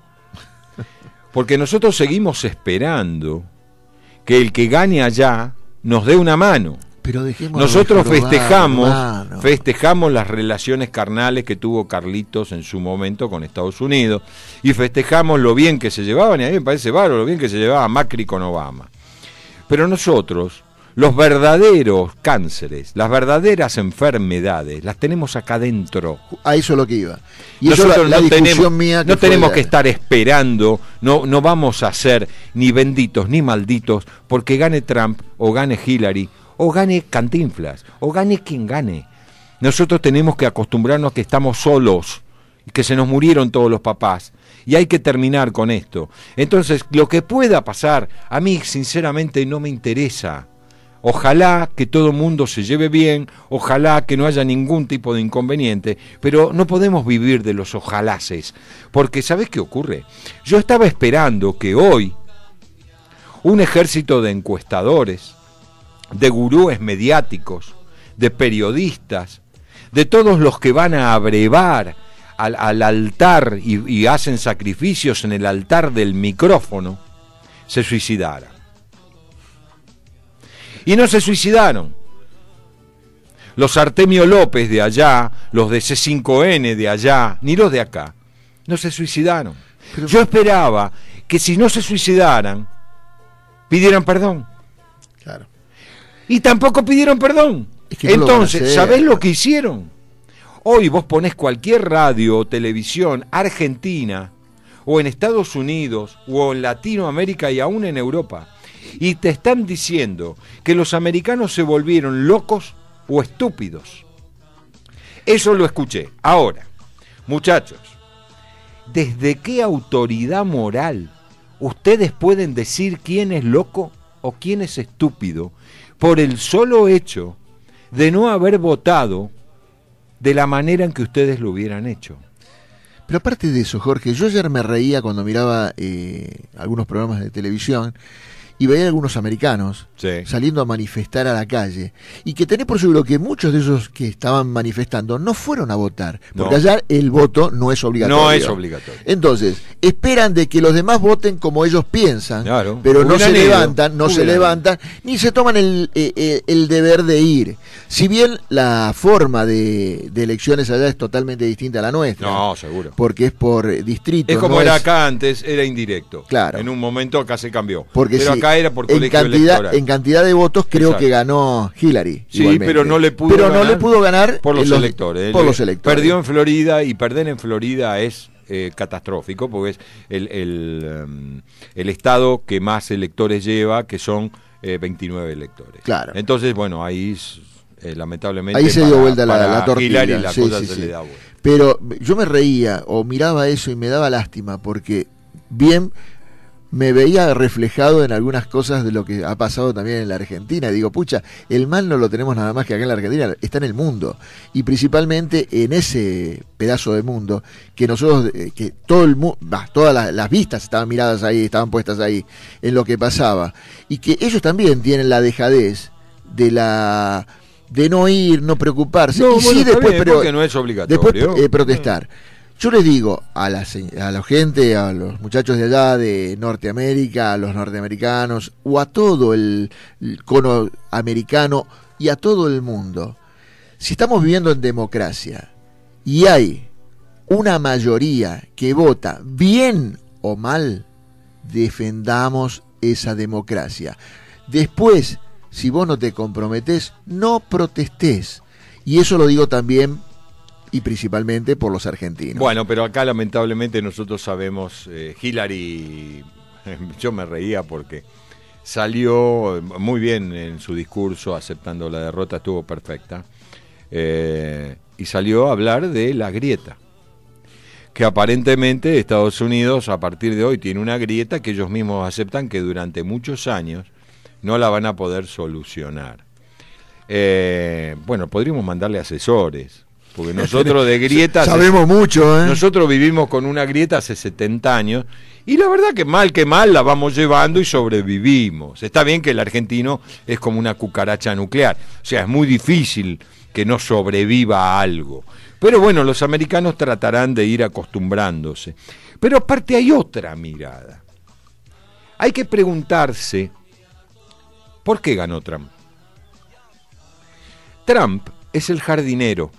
Porque nosotros seguimos esperando que el que gane allá nos dé una mano. Pero dejémonos Nosotros de jorobar, festejamos, hermano. festejamos las relaciones carnales que tuvo Carlitos en su momento con Estados Unidos y festejamos lo bien que se llevaban, y a mí me parece bárbaro lo bien que se llevaba Macri con Obama. Pero nosotros, los verdaderos cánceres, las verdaderas enfermedades, las tenemos acá dentro. A eso es lo que iba. Y eso Nosotros la, la no discusión tenemos, mía no fue tenemos la- que estar esperando, no, no vamos a ser ni benditos ni malditos porque gane Trump o gane Hillary o gane Cantinflas o gane quien gane. Nosotros tenemos que acostumbrarnos a que estamos solos, que se nos murieron todos los papás y hay que terminar con esto. Entonces, lo que pueda pasar, a mí sinceramente no me interesa. Ojalá que todo el mundo se lleve bien, ojalá que no haya ningún tipo de inconveniente, pero no podemos vivir de los ojalaces, porque ¿sabés qué ocurre? Yo estaba esperando que hoy un ejército de encuestadores, de gurúes mediáticos, de periodistas, de todos los que van a abrevar al, al altar y, y hacen sacrificios en el altar del micrófono, se suicidaran. Y no se suicidaron. Los Artemio López de allá, los de C cinco N de allá, ni los de acá, no se suicidaron. Pero- Yo esperaba que si no se suicidaran, pidieran perdón. Claro. Y tampoco pidieron perdón. Es que no lo van a Entonces, hacer. ¿sabés lo que hicieron? Hoy vos ponés cualquier radio o televisión argentina, o en Estados Unidos, o en Latinoamérica y aún en Europa, y te están diciendo que los americanos se volvieron locos o estúpidos. Eso lo escuché. Ahora, muchachos, ¿desde qué autoridad moral ustedes pueden decir quién es loco o quién es estúpido por el solo hecho de no haber votado de la manera en que ustedes lo hubieran hecho? Pero aparte de eso, Jorge, yo ayer me reía cuando miraba eh, algunos programas de televisión y veía algunos americanos Sí. saliendo a manifestar a la calle, y que tenés por seguro que muchos de esos que estaban manifestando no fueron a votar, porque No. allá el voto no es obligatorio. No es obligatorio. Entonces, esperan de que los demás voten como ellos piensan, Claro. pero no Hubieran se ido. levantan, no se Hubieran levantan, ni se toman el, eh, eh, el deber de ir. Si bien la forma de, de elecciones allá es totalmente distinta a la nuestra, No, seguro. porque es por eh, distrito. Es como no era es- acá antes, era indirecto. Claro. En un momento acá se cambió. Porque pero sí, acá era por en colegio cantidad, electoral. en cantidad de votos creo Exacto. que ganó Hillary. Sí, igualmente. pero no le pudo Pero ganar no le pudo ganar por los, en electores. Por Él los electores. Perdió en Florida, y perder en Florida es eh, catastrófico, porque es el, el, um, el estado que más electores lleva, que son eh, veintinueve electores. Claro. Entonces, bueno, ahí eh, lamentablemente Ahí se para, dio vuelta la, para la tortilla. Hillary la Sí, cosa sí, se sí. le da vuelta. Pero yo me reía o miraba eso y me daba lástima, porque bien me veía reflejado en algunas cosas de lo que ha pasado también en la Argentina. Digo, pucha, el mal no lo tenemos nada más que acá en la Argentina, está en el mundo. Y principalmente en ese pedazo de mundo que nosotros, eh, que todo el mundo, todas las, las vistas estaban miradas ahí, estaban puestas ahí, en lo que pasaba. Y que ellos también tienen la dejadez de la de no ir, no preocuparse. No, y bueno, sí está después, bien, pero porque no es obligatorio. después eh, protestar. Yo les digo a la, se- a la gente, a los muchachos de allá de Norteamérica, a los norteamericanos, o a todo el, el cono americano y a todo el mundo, si estamos viviendo en democracia y hay una mayoría que vota bien o mal, defendamos esa democracia. Después, si vos no te comprometés, no protestés. Y eso lo digo también y principalmente por los argentinos. Bueno, pero acá lamentablemente nosotros sabemos, eh, Hillary, yo me reía porque salió muy bien en su discurso, aceptando la derrota, estuvo perfecta, eh, y salió a hablar de la grieta, que aparentemente Estados Unidos a partir de hoy tiene una grieta que ellos mismos aceptan que durante muchos años no la van a poder solucionar. Eh, bueno, podríamos mandarle asesores, porque nosotros de grietas sabemos mucho, ¿eh? nosotros vivimos con una grieta hace setenta años, y la verdad que mal que mal la vamos llevando y sobrevivimos. Está bien que el argentino es como una cucaracha nuclear, o sea, es muy difícil que no sobreviva a algo. Pero bueno, los americanos tratarán de ir acostumbrándose. Pero aparte hay otra mirada. Hay que preguntarse, ¿por qué ganó Trump? Trump es el jardinero.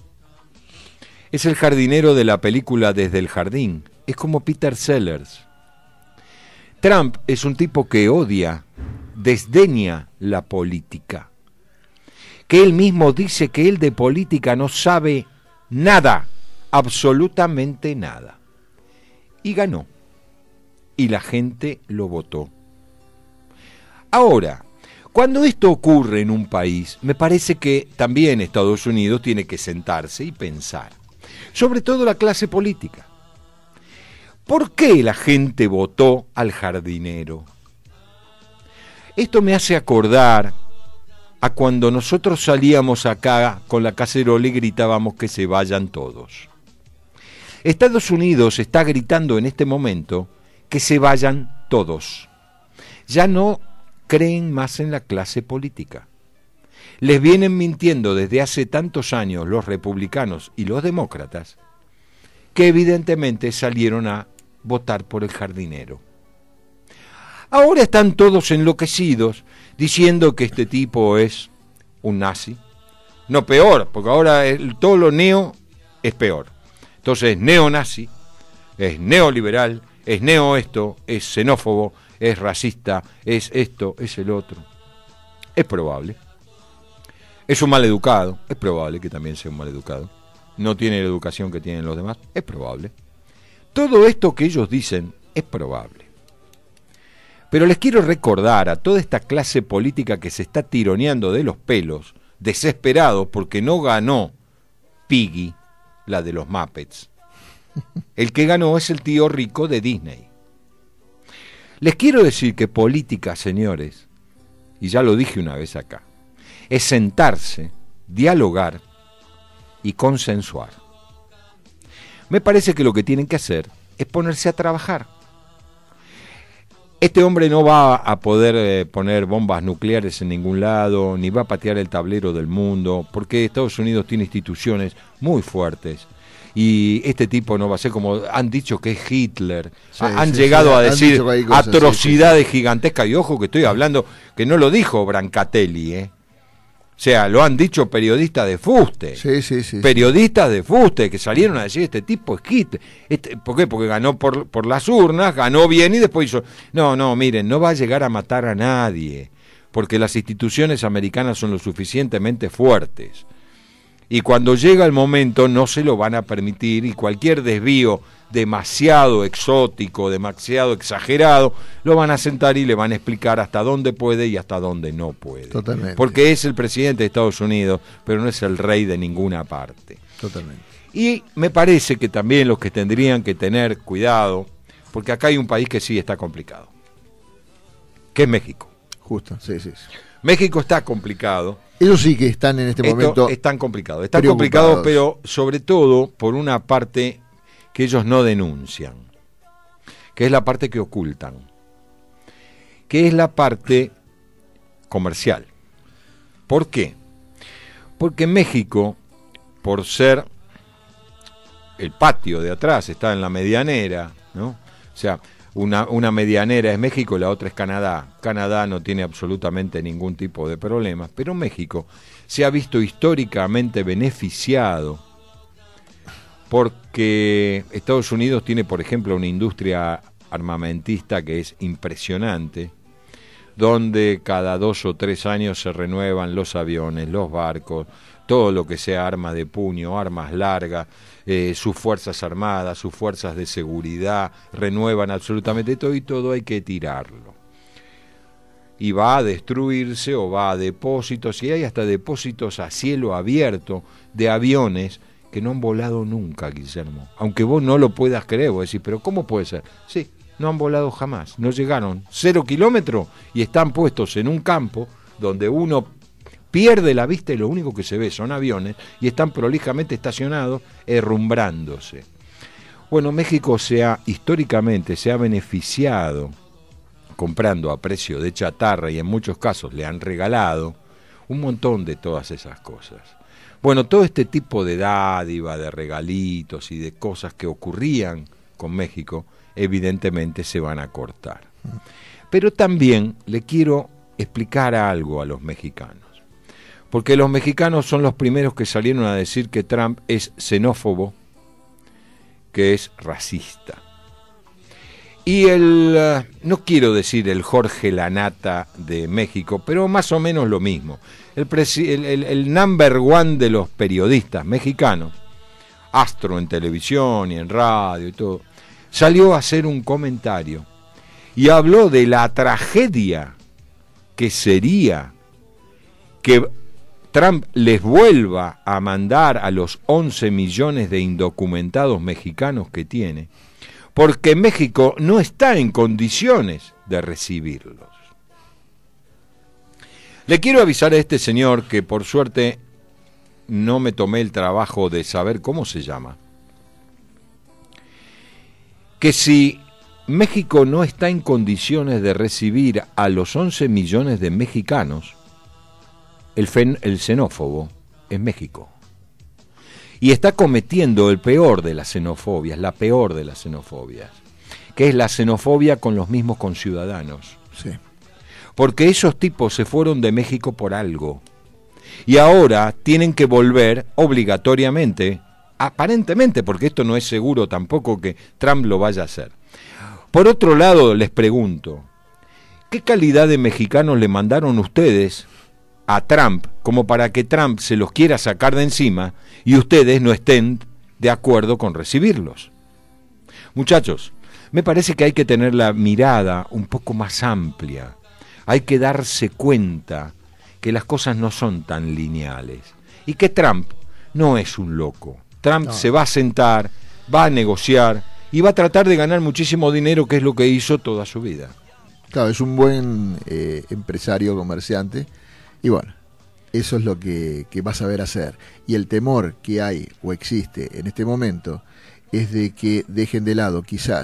Es el jardinero de la película Desde el Jardín. Es como Peter Sellers. Trump es un tipo que odia, desdeña la política. Que él mismo dice que él de política no sabe nada, absolutamente nada. Y ganó. Y la gente lo votó. Ahora, cuando esto ocurre en un país, me parece que también Estados Unidos tiene que sentarse y pensar. Sobre todo la clase política. ¿Por qué la gente votó al jardinero? Esto me hace acordar a cuando nosotros salíamos acá con la cacerola y gritábamos que se vayan todos. Estados Unidos está gritando en este momento que se vayan todos. Ya no creen más en la clase política. Les vienen mintiendo desde hace tantos años los republicanos y los demócratas, que evidentemente salieron a votar por el jardinero. Ahora están todos enloquecidos diciendo que este tipo es un nazi. No, peor, porque ahora el, todo lo neo es peor. Entonces es neonazi, es neoliberal, es neo esto, es xenófobo, es racista, es esto, es el otro. Es probable. Es un maleducado, es probable que también sea un maleducado. No tiene la educación que tienen los demás, es probable. Todo esto que ellos dicen es probable. Pero les quiero recordar a toda esta clase política que se está tironeando de los pelos, desesperados porque no ganó Piggy, la de los Muppets. El que ganó es el tío rico de Disney. Les quiero decir que política, señores, y ya lo dije una vez acá, es sentarse, dialogar y consensuar. Me parece que lo que tienen que hacer es ponerse a trabajar. Este hombre no va a poder eh, poner bombas nucleares en ningún lado, ni va a patear el tablero del mundo, porque Estados Unidos tiene instituciones muy fuertes. Y este tipo no va a ser como han dicho que es Hitler. Sí, han sí, llegado sí, a decir cosas, atrocidades sí, sí. gigantescas. Y ojo que estoy hablando, que no lo dijo Brancatelli, ¿eh? O sea, lo han dicho periodistas de fuste. Sí, sí, sí. Periodistas de fuste que salieron a decir, este tipo es Hitler. Este, ¿Por qué? Porque ganó por, por las urnas, ganó bien y después hizo... No, no, miren, no va a llegar a matar a nadie, porque las instituciones americanas son lo suficientemente fuertes. Y cuando llega el momento no se lo van a permitir, y cualquier desvío demasiado exótico, demasiado exagerado, lo van a sentar y le van a explicar hasta dónde puede y hasta dónde no puede. Totalmente. Porque es el presidente de Estados Unidos, pero no es el rey de ninguna parte. Totalmente. Y me parece que también los que tendrían que tener cuidado, porque acá hay un país que sí está complicado, que es México. Justo, sí, sí, sí. México está complicado. Ellos sí que están en este Esto momento. Están complicados. Están complicados, pero sobre todo por una parte que ellos no denuncian, que es la parte que ocultan, que es la parte comercial. ¿Por qué? Porque México, por ser el patio de atrás, está en la medianera, ¿no? O sea, Una, una medianera es México y la otra es Canadá. Canadá no tiene absolutamente ningún tipo de problemas, pero México se ha visto históricamente beneficiado porque Estados Unidos tiene, por ejemplo, una industria armamentista que es impresionante, donde cada dos o tres años se renuevan los aviones, los barcos, todo lo que sea armas de puño, armas largas, eh, sus fuerzas armadas, sus fuerzas de seguridad, renuevan absolutamente todo y todo hay que tirarlo. Y va a destruirse o va a depósitos, y hay hasta depósitos a cielo abierto de aviones que no han volado nunca, Guillermo. Aunque vos no lo puedas creer, vos decís, pero ¿cómo puede ser? Sí, no han volado jamás, no llegaron cero kilómetros y están puestos en un campo donde uno pierde la vista y lo único que se ve son aviones y están prolijamente estacionados, herrumbrándose. Bueno, México se ha, históricamente se ha beneficiado comprando a precio de chatarra y en muchos casos le han regalado un montón de todas esas cosas. Bueno, todo este tipo de dádiva, de regalitos y de cosas que ocurrían con México, evidentemente se van a cortar. Pero también le quiero explicar algo a los mexicanos. Porque los mexicanos son los primeros que salieron a decir que Trump es xenófobo, que es racista. Y el, no quiero decir el Jorge Lanata de México, pero más o menos lo mismo. El, presi, el, el, el number one de los periodistas mexicanos, astro en televisión y en radio y todo, salió a hacer un comentario y habló de la tragedia que sería que Trump les vuelva a mandar a los once millones de indocumentados mexicanos que tiene, porque México no está en condiciones de recibirlos. Le quiero avisar a este señor que por suerte no me tomé el trabajo de saber cómo se llama, que si México no está en condiciones de recibir a los once millones de mexicanos, el, fen, el xenófobo es México. Y está cometiendo el peor de las xenofobias, la peor de las xenofobias, que es la xenofobia con los mismos conciudadanos. Sí. Porque esos tipos se fueron de México por algo. Y ahora tienen que volver obligatoriamente, aparentemente, porque esto no es seguro tampoco que Trump lo vaya a hacer. Por otro lado, les pregunto, ¿qué calidad de mexicanos le mandaron ustedes a Trump como para que Trump se los quiera sacar de encima y ustedes no estén de acuerdo con recibirlos? Muchachos, me parece que hay que tener la mirada un poco más amplia. Hay que darse cuenta que las cosas no son tan lineales y que Trump no es un loco. Trump no. se va a sentar, va a negociar y va a tratar de ganar muchísimo dinero, que es lo que hizo toda su vida. Claro, es un buen eh, empresario, comerciante. Y bueno, eso es lo que, que va a saber hacer. Y el temor que hay o existe en este momento es de que dejen de lado quizás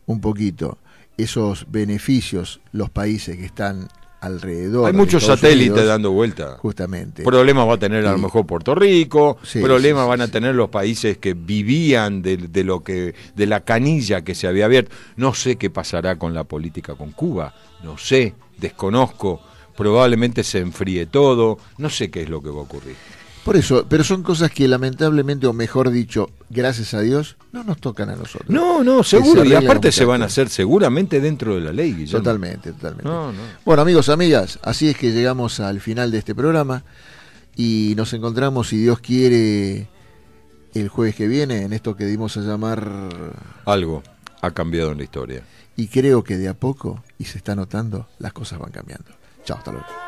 un poquito esos beneficios los países que están alrededor. Hay de muchos Estados satélites Unidos, dando vuelta. Justamente. Problemas va a tener a lo Y- mejor Puerto Rico, Sí, problemas sí, sí, van a sí. tener los países que vivían de, de lo que de la canilla que se había abierto. No sé qué pasará con la política con Cuba, no sé, desconozco, probablemente se enfríe todo, no sé qué es lo que va a ocurrir. Por eso, pero son cosas que lamentablemente, o mejor dicho, gracias a Dios, no nos tocan a nosotros. No, no, se seguro, y arreglen aparte muchas se van a cosas. hacer seguramente dentro de la ley, Guillermo. Totalmente, totalmente. No, no. Bueno, amigos, amigas, así es que llegamos al final de este programa y nos encontramos, si Dios quiere, el jueves que viene, en esto que dimos a llamar, Algo ha cambiado en la historia. y creo que de a poco, y se está notando, las cosas van cambiando. Chao, hasta luego.